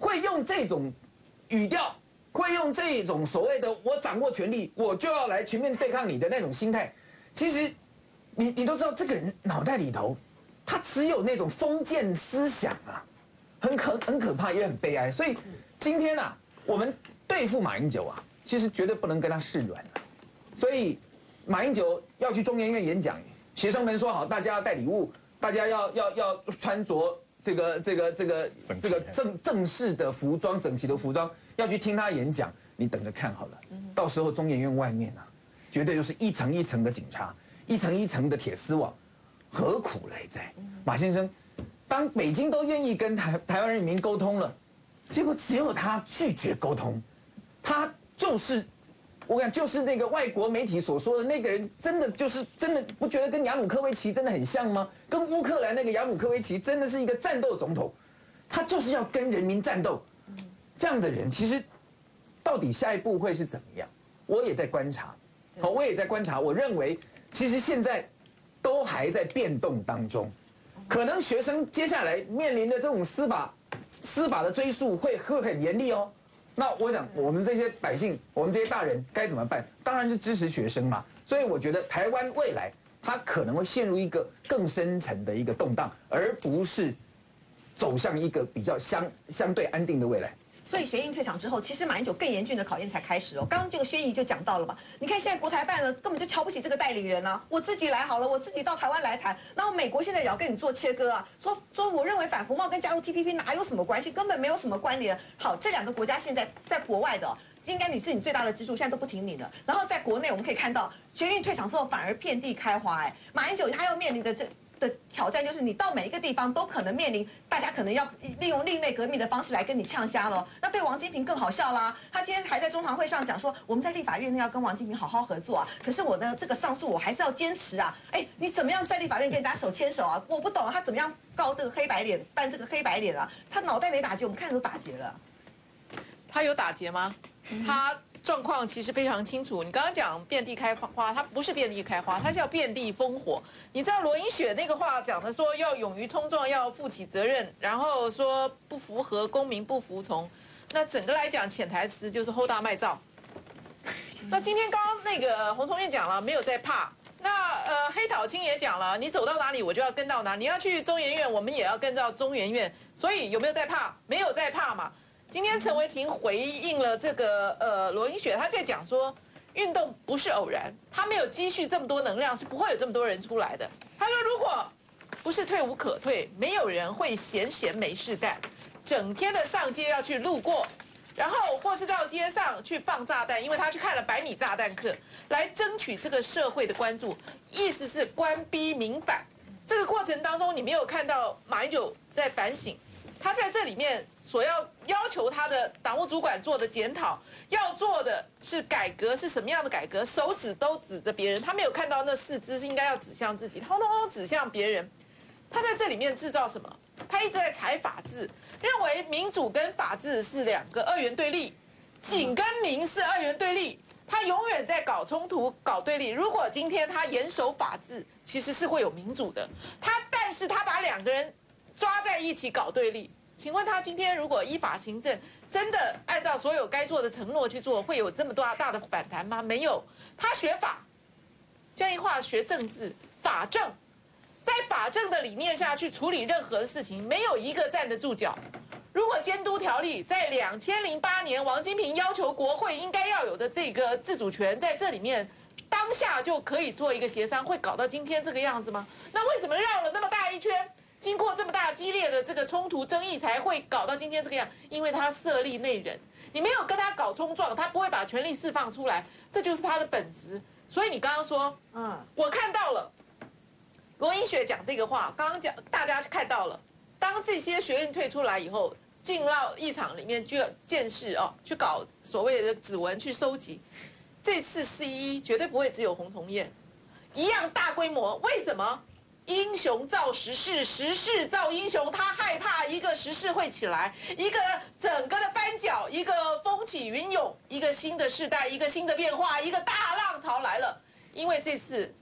会用这种语调，会用这种所谓的我掌握权力，我就要来全面对抗你的那种心态，其实你都知道，这个人脑袋里头，他只有那种封建思想啊，很可怕，也很悲哀。所以今天啊，我们对付马英九啊，其实绝对不能跟他示软啊。所以马英九要去中研院演讲，学生们说好，大家要带礼物，大家要穿着这个正式的服装、整齐的服装，要去听他演讲。你等着看好了，到时候中研院外面啊，绝对就是一层一层的警察，一层一层的铁丝网，何苦来哉？马先生，当北京都愿意跟台湾人民沟通了，结果只有他拒绝沟通，他就是。我感就是那个外国媒体所说的那个人，真的不觉得跟亚努科维奇真的很像吗？跟乌克兰那个亚努科维奇真的是一个战斗总统，他就是要跟人民战斗。这样的人，其实到底下一步会是怎么样？我也在观察，我也在观察。我认为，其实现在都还在变动当中，可能学生接下来面临的这种司法的追诉会很严厉哦。那我想，我们这些百姓，我们这些大人该怎么办？当然是支持学生嘛。所以我觉得台湾未来它可能会陷入一个更深层的一个动荡，而不是走向一个比较相对安定的未来。 所以学运退场之后，其实马英九更严峻的考验才开始哦。刚刚这个宣仪就讲到了嘛，你看现在国台办呢根本就瞧不起这个代理人啊，我自己来好了，我自己到台湾来谈，然后美国现在也要跟你做切割啊，说我认为反服贸跟加入 TPP 哪有什么关系，根本没有什么关联。好，这两个国家现在在国外的应该你是你最大的支柱，现在都不挺你了。然后在国内我们可以看到，学运退场之后反而遍地开花，马英九他要面临的的挑战就是你到每一个地方都可能面临，大家可能要利用另类革命的方式来跟你呛瞎了。那对王金平更好笑啦，他今天还在中常会上讲说，我们在立法院内要跟王金平好好合作啊，可是我的这个上诉我还是要坚持啊。哎，你怎么样在立法院跟人家手牵手啊？我不懂啊，他怎么样告这个黑白脸，办这个黑白脸啊？他脑袋没打结，我们看都打结了。 他有打结吗？他状况其实非常清楚。你刚刚讲遍地开花，它不是遍地开花，它叫遍地烽火。你知道罗英雪那个话讲的说要勇于冲撞，要负起责任，然后说不符合公民不服从。那整个来讲，潜台词就是齁大卖照。那今天刚刚那个洪崇彦讲了，没有在怕。那黑岛青也讲了，你走到哪里我就要跟到哪，你要去中研院，我们也要跟到中研院。所以有没有在怕？没有在怕嘛。今天陈为廷回应了这个罗英雪，他在讲说，运动不是偶然，他没有积蓄这么多能量，是不会有这么多人出来的。他说，如果不是退无可退，没有人会闲没事干，整天的上街要去路过，然后或是到街上去放炸弹，因为他去看了100米炸弹课，来争取这个社会的关注，意思是官逼民反。这个过程当中，你没有看到马英九在反省。他在这里面所要求他的党务主管做的检讨，要做的是改革，是什么样的改革？手指都指着别人，他没有看到那4只是应该要指向自己，通通指向别人。他在这里面制造什么？他一直在踩法治，认为民主跟法治是2个2元对立，警跟民是2元对立，他永远在搞冲突、搞对立。如果今天他严守法治，其实是会有民主的。但是他把2个人抓在一起搞对立，请问他今天如果依法行政，真的按照所有该做的承诺去做，会有这么大的反弹吗？没有。他学法，江宜樺学政治，法政，在法政的理念下去处理任何的事情，没有一个站得住脚。如果监督条例在2008年王金平要求国会应该要有的这个自主权，在这里面当下就可以做一个协商，会搞到今天这个样子吗？那为什么绕了那么大一圈？经过这么大激烈的这个冲突争议，才会搞到今天这个样，因为他设立内人，你没有跟他搞冲撞，他不会把权力释放出来，这就是他的本质。所以你刚刚说，我看到了罗英雪讲这个话，刚刚讲大家看到了，当这些学运退出来以后，进到议场里面去见识去搞所谓的指纹去收集，这次411绝对不会只有洪崇彦，一样大规模，为什么？英雄造时势，时势造英雄。他害怕一个时势会起来，一个整个的翻搅，一个风起云涌，一个新的世代，一个新的变化，一个大浪潮来了。因为这次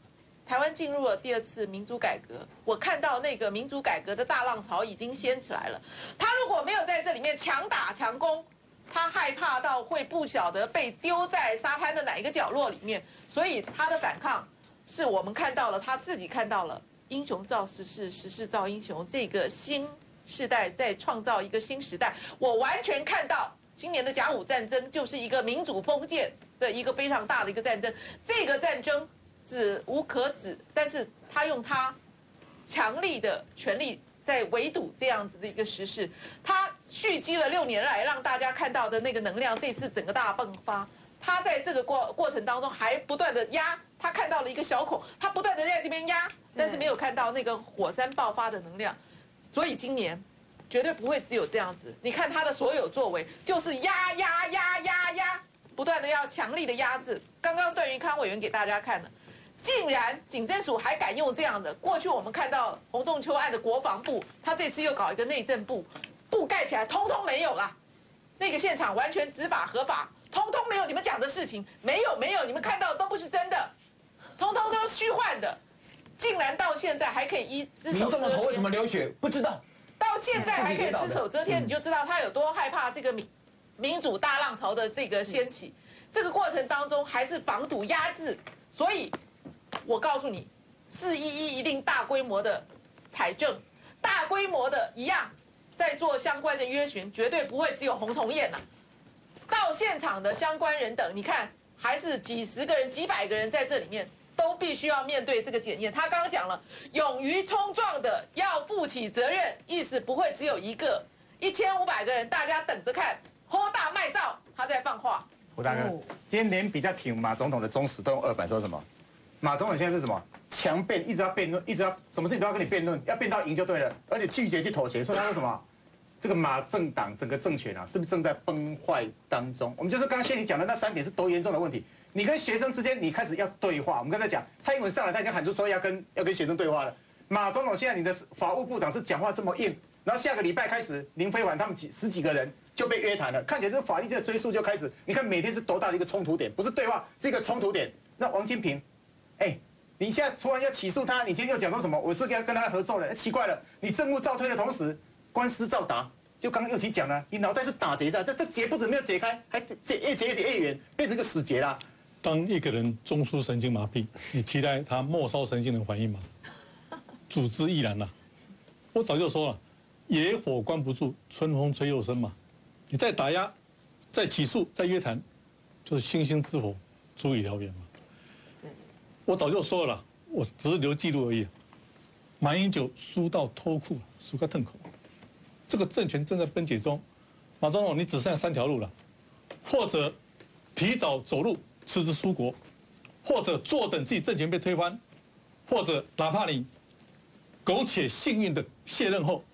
台湾进入了第2次民主改革，我看到那个民主改革的大浪潮已经掀起来了。他如果没有在这里面强打强攻，他害怕到会不晓得被丢在沙滩的哪一个角落里面，所以他的反抗是我们看到了，他自己看到了英雄造时势，时势造英雄，这个新世代在创造一个新时代。我完全看到今年的甲午战争就是一个民主封建的一个非常大的一个战争，这个战争止无可止，但是他用他强力的权力在围堵这样子的一个时势，他蓄积了6年来让大家看到的那个能量，这次整个大迸发，他在这个过程当中还不断的压，他看到了一个小孔，他不断的在这边压，但是没有看到那个火山爆发的能量，所以今年绝对不会只有这样子。你看他的所有作为就是压，不断的要强力的压制。刚刚段云康委员给大家看了。竟然警政署还敢用这样的，过去我们看到洪仲丘案的国防部，他这次又搞一个内政部，布盖起来通通没有啦，那个现场完全执法合法，通通没有你们讲的事情，没有，你们看到的都不是真的，通通都是虚幻的，竟然到现在还可以只手遮天。 民众的头为什么流血？不知道。 到现在还可以只手遮天，你就知道他有多害怕这个民主大浪潮的这个掀起。这个过程当中还是防堵压制，所以。我告诉你，411一定大规模的采证，大规模的一样在做相关的约询，绝对不会只有洪崇彦呐。到现场的相关人等，你看还是几十个人、几百个人在这里面，都必须要面对这个检验。他刚刚讲了，勇于冲撞的要负起责任，意思不会只有一个，1500个人，大家等着看，豁大卖照，他在放话。 胡大哥，今天连比较挺马总统的中时都用2版说什么？马总统现在是什么？强辩，一直要辩论，一直要什么事情都要跟你辩论，要辩到赢就对了，而且拒绝去妥协。所以他说什么？这个马政党整个政权啊，是不是正在崩坏当中？我们就是刚刚你讲的那3点是多严重的问题。你跟学生之间，你开始要对话。我们刚才讲，蔡英文上来，他已经喊出说要跟学生对话了。马总统现在你的法务部长是讲话这么硬，然后下个礼拜开始，林飞环他们10几个人就被约谈了。看起来这个法律的追诉就开始，你看每天是多大的一个冲突点？不是对话，是一个冲突点。那王金平。你现在突然要起诉他，你今天又讲说什么？我是跟他合作的，奇怪了，你政务照推的同时，官司照答。就刚刚右奇讲了，你脑袋是打结的，这结不止没有解开，还越解越远，变成个死结啦。 当一个人中枢神经麻痹，你期待他末梢神经能反应吗？组织亦然啦。我早就说了，野火关不住，春风吹又生嘛。你再打压，再起诉，再约谈，就是星星之火，足以燎原嘛。我早就说了，我只是留记录而已。马英九输到脱裤，输个痛口。这个政权正在崩解中，马总统你只剩下3条路了，或者提早走路辞职出国，或者坐等自己政权被推翻，或者哪怕你苟且幸运的卸任后，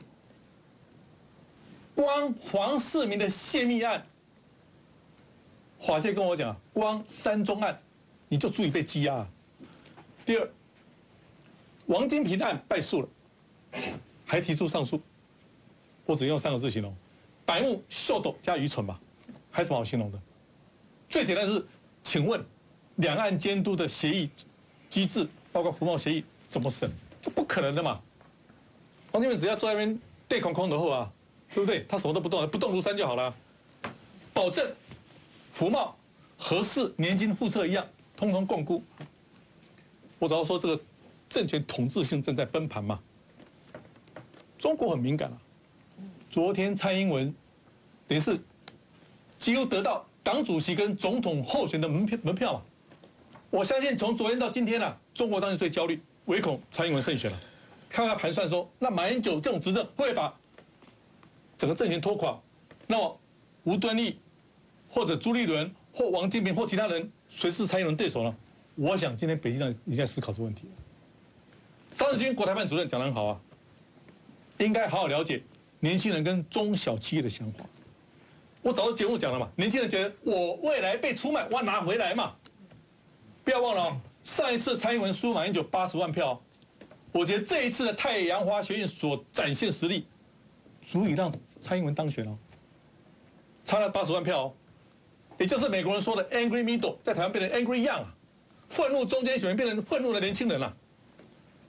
光黄世明的泄密案，法界跟我讲，光3宗案你就足以被羁押了。第二，王金平案败诉了，还提出上诉，我只用3个字形容：白目、秀逗加愚蠢吧，还有什么好形容的？最简单的是，请问两岸监督的协议机制，包括服贸协议怎么审？这不可能的嘛！王金平只要坐在那边对空空的后啊，对不对？他什么都不动，不动如山就好了。保证服贸、核四、年金复测一样，通通共估。我早就说这个政权统治性正在崩盘嘛。中国很敏感啊，昨天蔡英文等于是几乎得到党主席跟总统候选的门票嘛。我相信从昨天到今天啊，中国当然最焦虑，唯恐蔡英文胜选了。看他盘算说，那马英九这种执政会不会把整个政权拖垮？那么吴敦义或者朱立伦或王金平或其他人谁是蔡英文对手呢？我想今天北京上已经在思考这个问题了。张日军国台办主任讲得很好啊，应该好好了解年轻人跟中小企业的想法。我早就节目讲了嘛，年轻人觉得我未来被出卖，我要拿回来嘛。不要忘了哦，上一次蔡英文输马英九80万票，我觉得这一次的太阳花学运所展现实力，足以让蔡英文当选哦，差了80万票哦，也就是美国人说的 angry middle， 在台湾变成 angry young 啊。愤怒中间选民变成愤怒的年轻人了，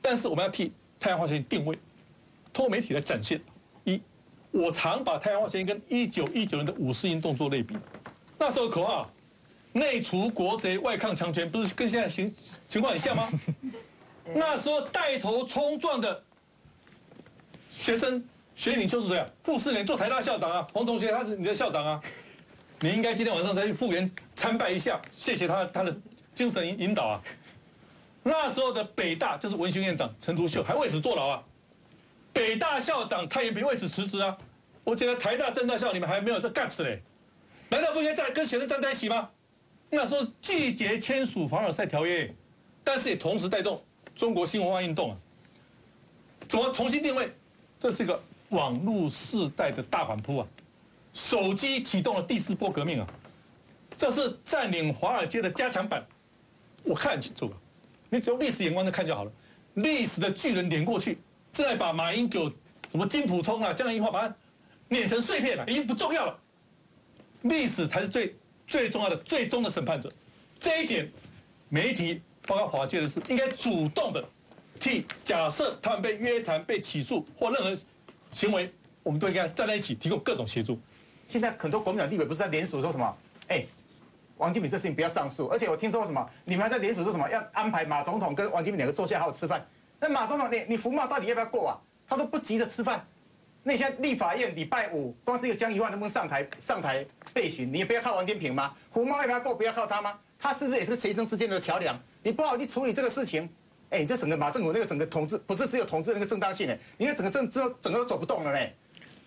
但是我们要替太阳花学运定位，通过媒体来展现。我常把太阳花学运跟1919年的五四运动做类比，那时候口号内除国贼，外抗强权，不是跟现在情况很像吗？那时候带头冲撞的学生学运领袖是谁啊？傅斯年做台大校长啊，洪同学他是你的校长啊，你应该今天晚上才去复原参拜一下，谢谢他的精神引导啊。那时候的北大就是文学院长陈独秀还为此坐牢啊，北大校长蔡元培为此辞职啊。我觉得台大、政大校你们还没有这 guts 嘞，难道不应该跟学生站在一起吗？那时候拒绝签署凡尔赛条约，但是也同时带动中国新文化运动啊。怎么重新定位？这是个网络世代的大反扑啊！手机启动了第4波革命啊！这是占领华尔街的加强版，我看很清楚了。你只用历史眼光就看就好了。历史的巨人碾过去，正在把马英九、什么金溥聪啊、江宜桦把它碾成碎片了，已经不重要了。历史才是最重要的最终的审判者。这一点，媒体包括华尔街的事，应该主动的替假设他们被约谈、被起诉或任何行为，我们都应该站在一起，提供各种协助。 现在很多国民党立委不是在联署说什么？王金平这事情不要上诉，而且我听说什么，你们还在联署说什么要安排马总统跟王金平两个坐下好好吃饭。那马总统你服贸到底要不要过啊？他说不急着吃饭。那现在立法院礼拜5，光是一个江宜桦能不能上台备询，你也不要靠王金平吗？服贸要不要过，不要靠他吗？他是不是也是学生之间的桥梁？你不好去处理这个事情，你这整个马政府那个整个统治，不是只有统治那个正当性你那整个都走不动了嘞。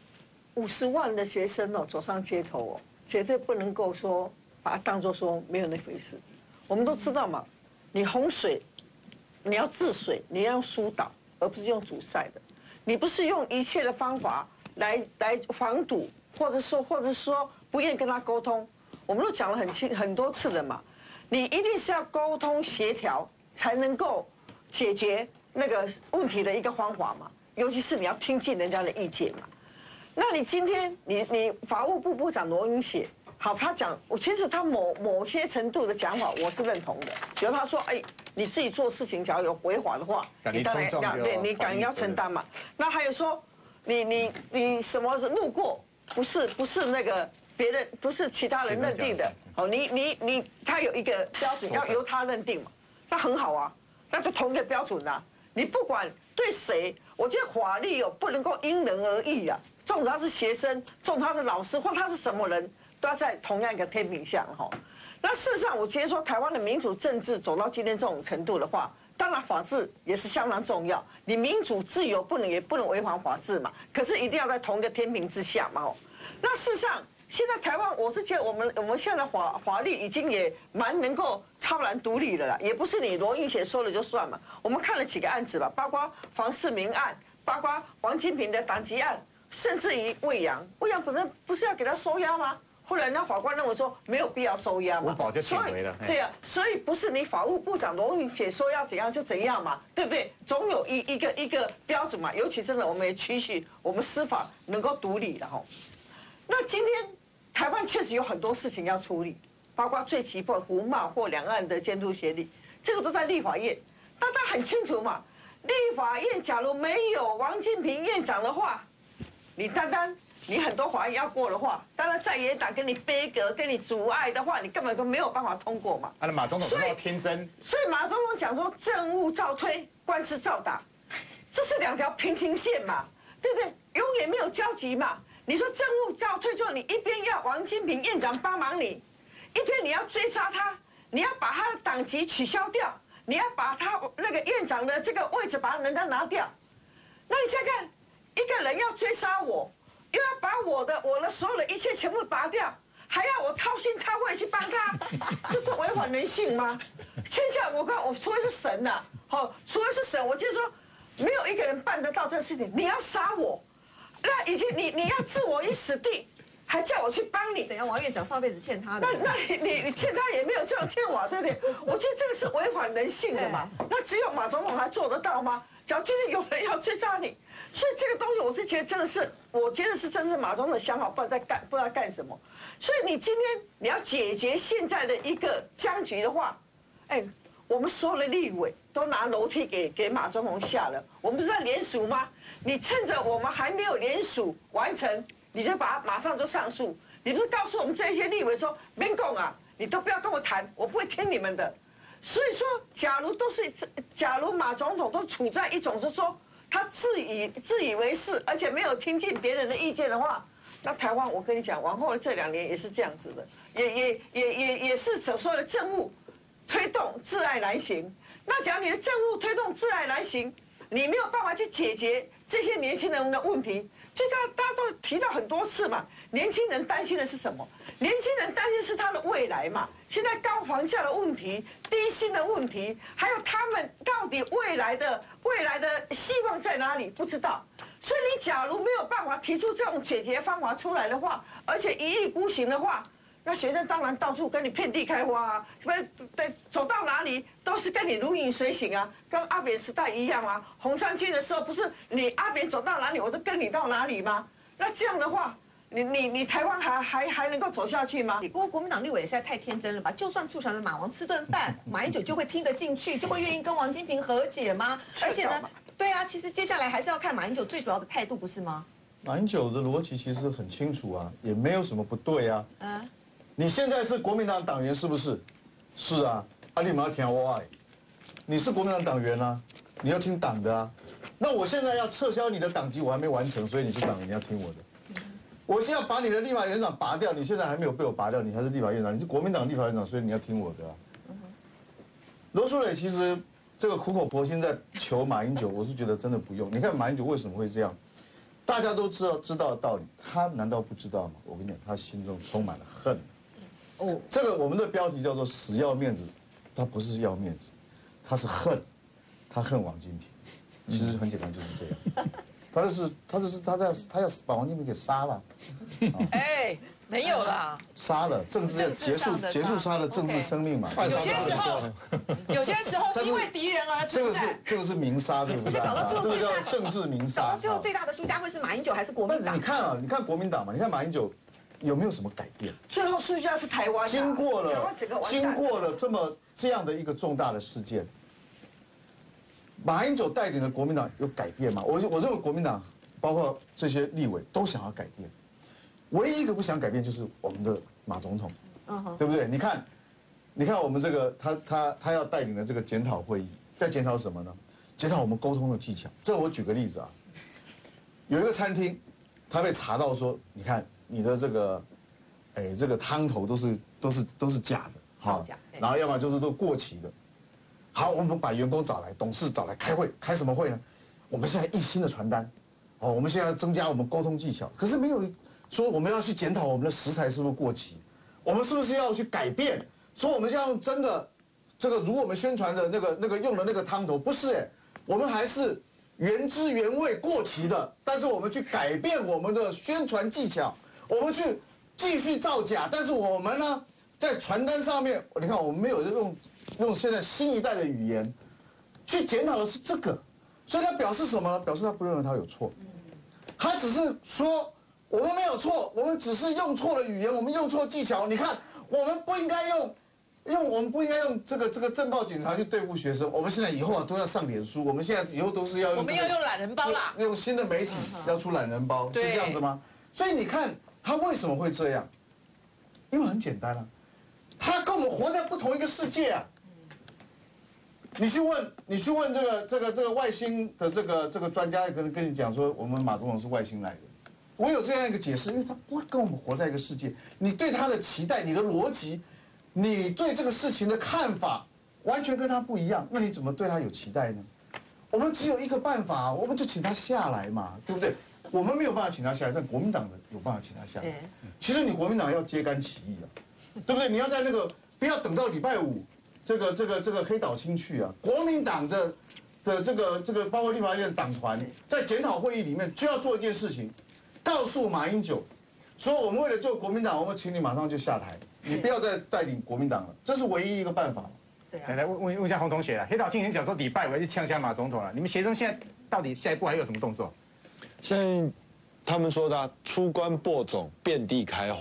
50万的学生走上街头绝对不能够说把它当作说没有那回事。我们都知道嘛，你洪水，你要治水，你要用疏导，而不是用阻塞的。你不是用一切的方法来防堵，或者说不愿意跟他沟通。我们都讲了很多次了嘛，你一定是要沟通协调，才能够解决那个问题的一个方法嘛。尤其是你要听进人家的意见嘛。那你今天你法务部部长罗英写，好，他讲，其实他某些程度的讲法我是认同的。比如他说，你自己做事情只要有违法的话，你当然要对你敢要承担嘛。那还有说，你什么路过，不是那个别人，不是其他人认定的，他有一个标准要由他认定嘛，那很好啊，那就同一个标准啊。你不管对谁，我觉得法律不能够因人而异啊。纵使他是学生，纵使他是老师，或他是什么人，都要在同样一个天平下哈。那事实上，我觉得说台湾的民主政治走到今天这种程度的话，当然法治也是相当重要。你民主自由也不能违反法治嘛，可是一定要在同一个天平之下嘛。那事实上，现在台湾我是觉得我们现在的法律已经也蛮能够超然独立的啦，也不是你罗英写说了就算嘛。我们看了几个案子吧，包括房世明案，包括王金平的党籍案。甚至于魏扬本身不是要给他收押吗？后来那法官认为说没有必要收押嘛， 无保就请回了。 对啊，所以不是你法务部长罗英写说要怎样就怎样嘛，对不对？总有一个标准嘛。尤其真的，我们也期许我们司法能够独立的哈。那今天台湾确实有很多事情要处理，包括最急迫服贸或两岸的监督协力，这个都在立法院。大家很清楚嘛，立法院假如没有王金平院长的话，你很多法案要过的话，当然在野党跟你背革、跟你阻碍的话，你根本都没有办法通过嘛。 马总统那么天真， 所以马总统讲说政务照推，官司照打，这是两条平行线嘛，对不对？永远没有交集嘛。你说政务照推，就你一边要王金平院长帮忙你，一边你要追杀他，你要把他的党籍取消掉，你要把他那个院长的这个位置把人家拿掉，那你想想看。一个人要追杀我，又要把我的所有的一切全部拔掉，还要我掏心掏肺去帮他，这是违反人性吗？天下我除非是神呐，除非是神，我就说没有一个人办得到这个事情。你要杀我，那已经你要置我于死地，还叫我去帮你？ 怎样？王院长上辈子欠他的。 那你欠他也没有这样欠我，对不对？我觉得这个是违反人性的嘛。那只有马总统还做得到吗？只要今天有人要追杀你。所以这个东西，我是觉得真的是，我觉得是真正马总统的想法，不知道干什么。所以你今天你要解决现在的一个僵局的话， 我们所有的立委都拿楼梯给马总统下了，我们不是在联署吗？你趁着我们还没有联署完成，你就马上就上诉。你不是告诉我们这些立委说，民共啊，你都不要跟我谈，我不会听你们的。所以说，假如马总统都处在一种是说他自以为是，而且没有听进别人的意见的话，那台湾我跟你讲，往后的这2年也是这样子的，也是所说的政务推动自爱难行。那假如你的政务推动自爱难行，你没有办法去解决这些年轻人的问题，就大家都提到很多次嘛。年轻人担心的是什么？年轻人担心是他的未来嘛。现在高房价的问题、低薪的问题，还有他们到底未来的希望在哪里？不知道。所以你假如没有办法提出这种解决方法出来的话，而且一意孤行的话，那学生当然到处跟你遍地开花啊，走到哪里都是跟你如影随形啊，跟阿扁时代一样啊。红衫军的时候不是你阿扁走到哪里，我都跟你到哪里吗？那这样的话，你台湾还能够走下去吗？ 不过国民党立委也实在太天真了吧？就算促成了马王吃顿饭，马英九就会听得进去，就会愿意跟王金平和解吗？而且呢，对啊，其实接下来还是要看马英九最主要的态度，不是吗？ 马英九的逻辑其实很清楚啊，也没有什么不对啊。你现在是国民党党员是不是？是啊，你们要听我的，你是国民党党员啊，你要听党的啊。那我现在要撤销你的党籍，我还没完成，所以你是党员，你要听我的。我是要把你的立法院长拔掉，你现在还没有被我拔掉，你还是立法院长，你是国民党立法院长，所以你要听我的啊。罗淑蕾其实这个苦口婆心在求马英九，我是觉得真的不用。你看马英九为什么会这样？大家都知道的道理，他难道不知道吗？我跟你讲，他心中充满了恨。这个我们的标题叫做"死要面子"，他不是要面子，他是恨，他恨王金平。其实很简单，就是这样。他要把王金平给杀了。 哎，没有啦， 杀了政治结束他的政治生命嘛。 有些时候是因为敌人而存在。 这个是明杀，这个不是暗杀，这个叫政治明杀。 到最后最大的输家会是马英九还是国民党？ 你看国民党嘛，你看马英九有没有什么改变？ 最后输家是台湾。 经过了这样的一个重大的事件，马英九带领的国民党有改变吗？我认为国民党包括这些立委都想要改变，唯一一个不想改变就是我们的马总统，对不对？你看我们这个他要带领的这个检讨会议，在检讨什么呢？检讨我们沟通的技巧。这我举个例子啊，有一个餐厅，他被查到说，你看你的这个汤头都是假的，好，然后要么就是都过期的。好，我们把员工找来，董事找来开会，开什么会呢？我们现在一新的传单，我们现在增加我们沟通技巧，可是没有说我们要去检讨我们的食材是不是过期，我们是不是要去改变？说我们要用真的这个如我们宣传的那个用的那个汤头，不是我们还是原汁原味过期的，但是我们去改变我们的宣传技巧，我们去继续造假，但是我们呢，在传单上面，你看我们没有用现在新一代的语言去检讨的是这个，所以他表示什么呢？表示他不认为他有错，他只是说我们没有错，我们只是用错了语言，我们用错技巧。你看，我们不应该用这个政报警察去对付学生。我们现在以后啊都要上脸书，我们现在以后都是要用、 我们要用懒人包啦， 用新的媒体要出懒人包，是这样子吗？所以你看他为什么会这样？因为很简单啊，他跟我们活在不同一个世界啊。你去问这个外星的这个专家，可能跟你讲说，我们马总统是外星来的。我有这样一个解释，因为他不会跟我们活在一个世界。你对他的期待、你的逻辑、你对这个事情的看法，完全跟他不一样。那你怎么对他有期待呢？我们只有一个办法，我们就请他下来嘛，对不对？我们没有办法请他下来，但国民党的有办法请他下来。其实你国民党要揭竿起义啊，对不对？你要在不要等到礼拜五。这个黑岛清去啊！国民党的这个包括立法院党团在检讨会议里面就要做一件事情，告诉马英九说，我们为了救国民党，我们请你马上就下台，你不要再带领国民党了，这是唯一一个办法。 对啊，来问一下洪同学啊，黑岛清已经讲说礼拜五要去呛下马总统了，你们学生现在到底下一步还有什么动作？ 现在他们说的出关播种，遍地开花，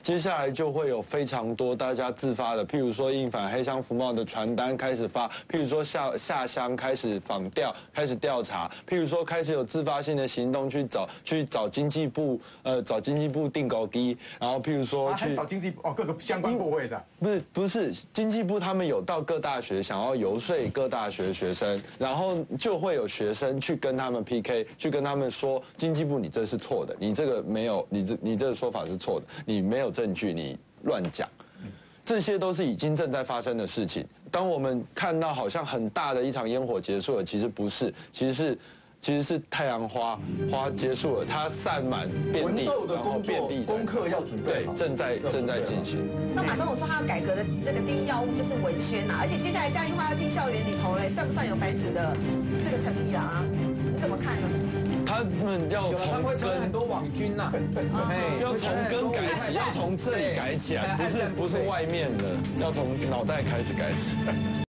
接下来就会有非常多大家自发的，譬如说印反黑箱服贸的传单开始发，譬如说下乡开始访调，开始调查，譬如说开始有自发性的行动去找经济部定稿机，然后譬如说去找经济部各个相关部会的， 不是经济部他们有到各大学想要游说各大学的学生，然后就会有学生去跟他们 PK， 去跟他们说经济部你这是错的，你这个没有你这个说法是错的，你没有证据，你乱讲，这些都是已经正在发生的事情。当我们看到好像很大的一场烟火结束了，其实不是，其实是太阳花结束了，它散满遍地，然后遍地功课要准备好， 正在进行。 那马总统说他要改革的那个第一要务就是文宣啊，而且接下来嘉义话要进校园里头嘞，算不算有反省的这个诚意啊？你怎么看呢？ 他们要从根很多网军呐， 要从根改起，要从这里改起来，不是外面的，要从脑袋开始改起。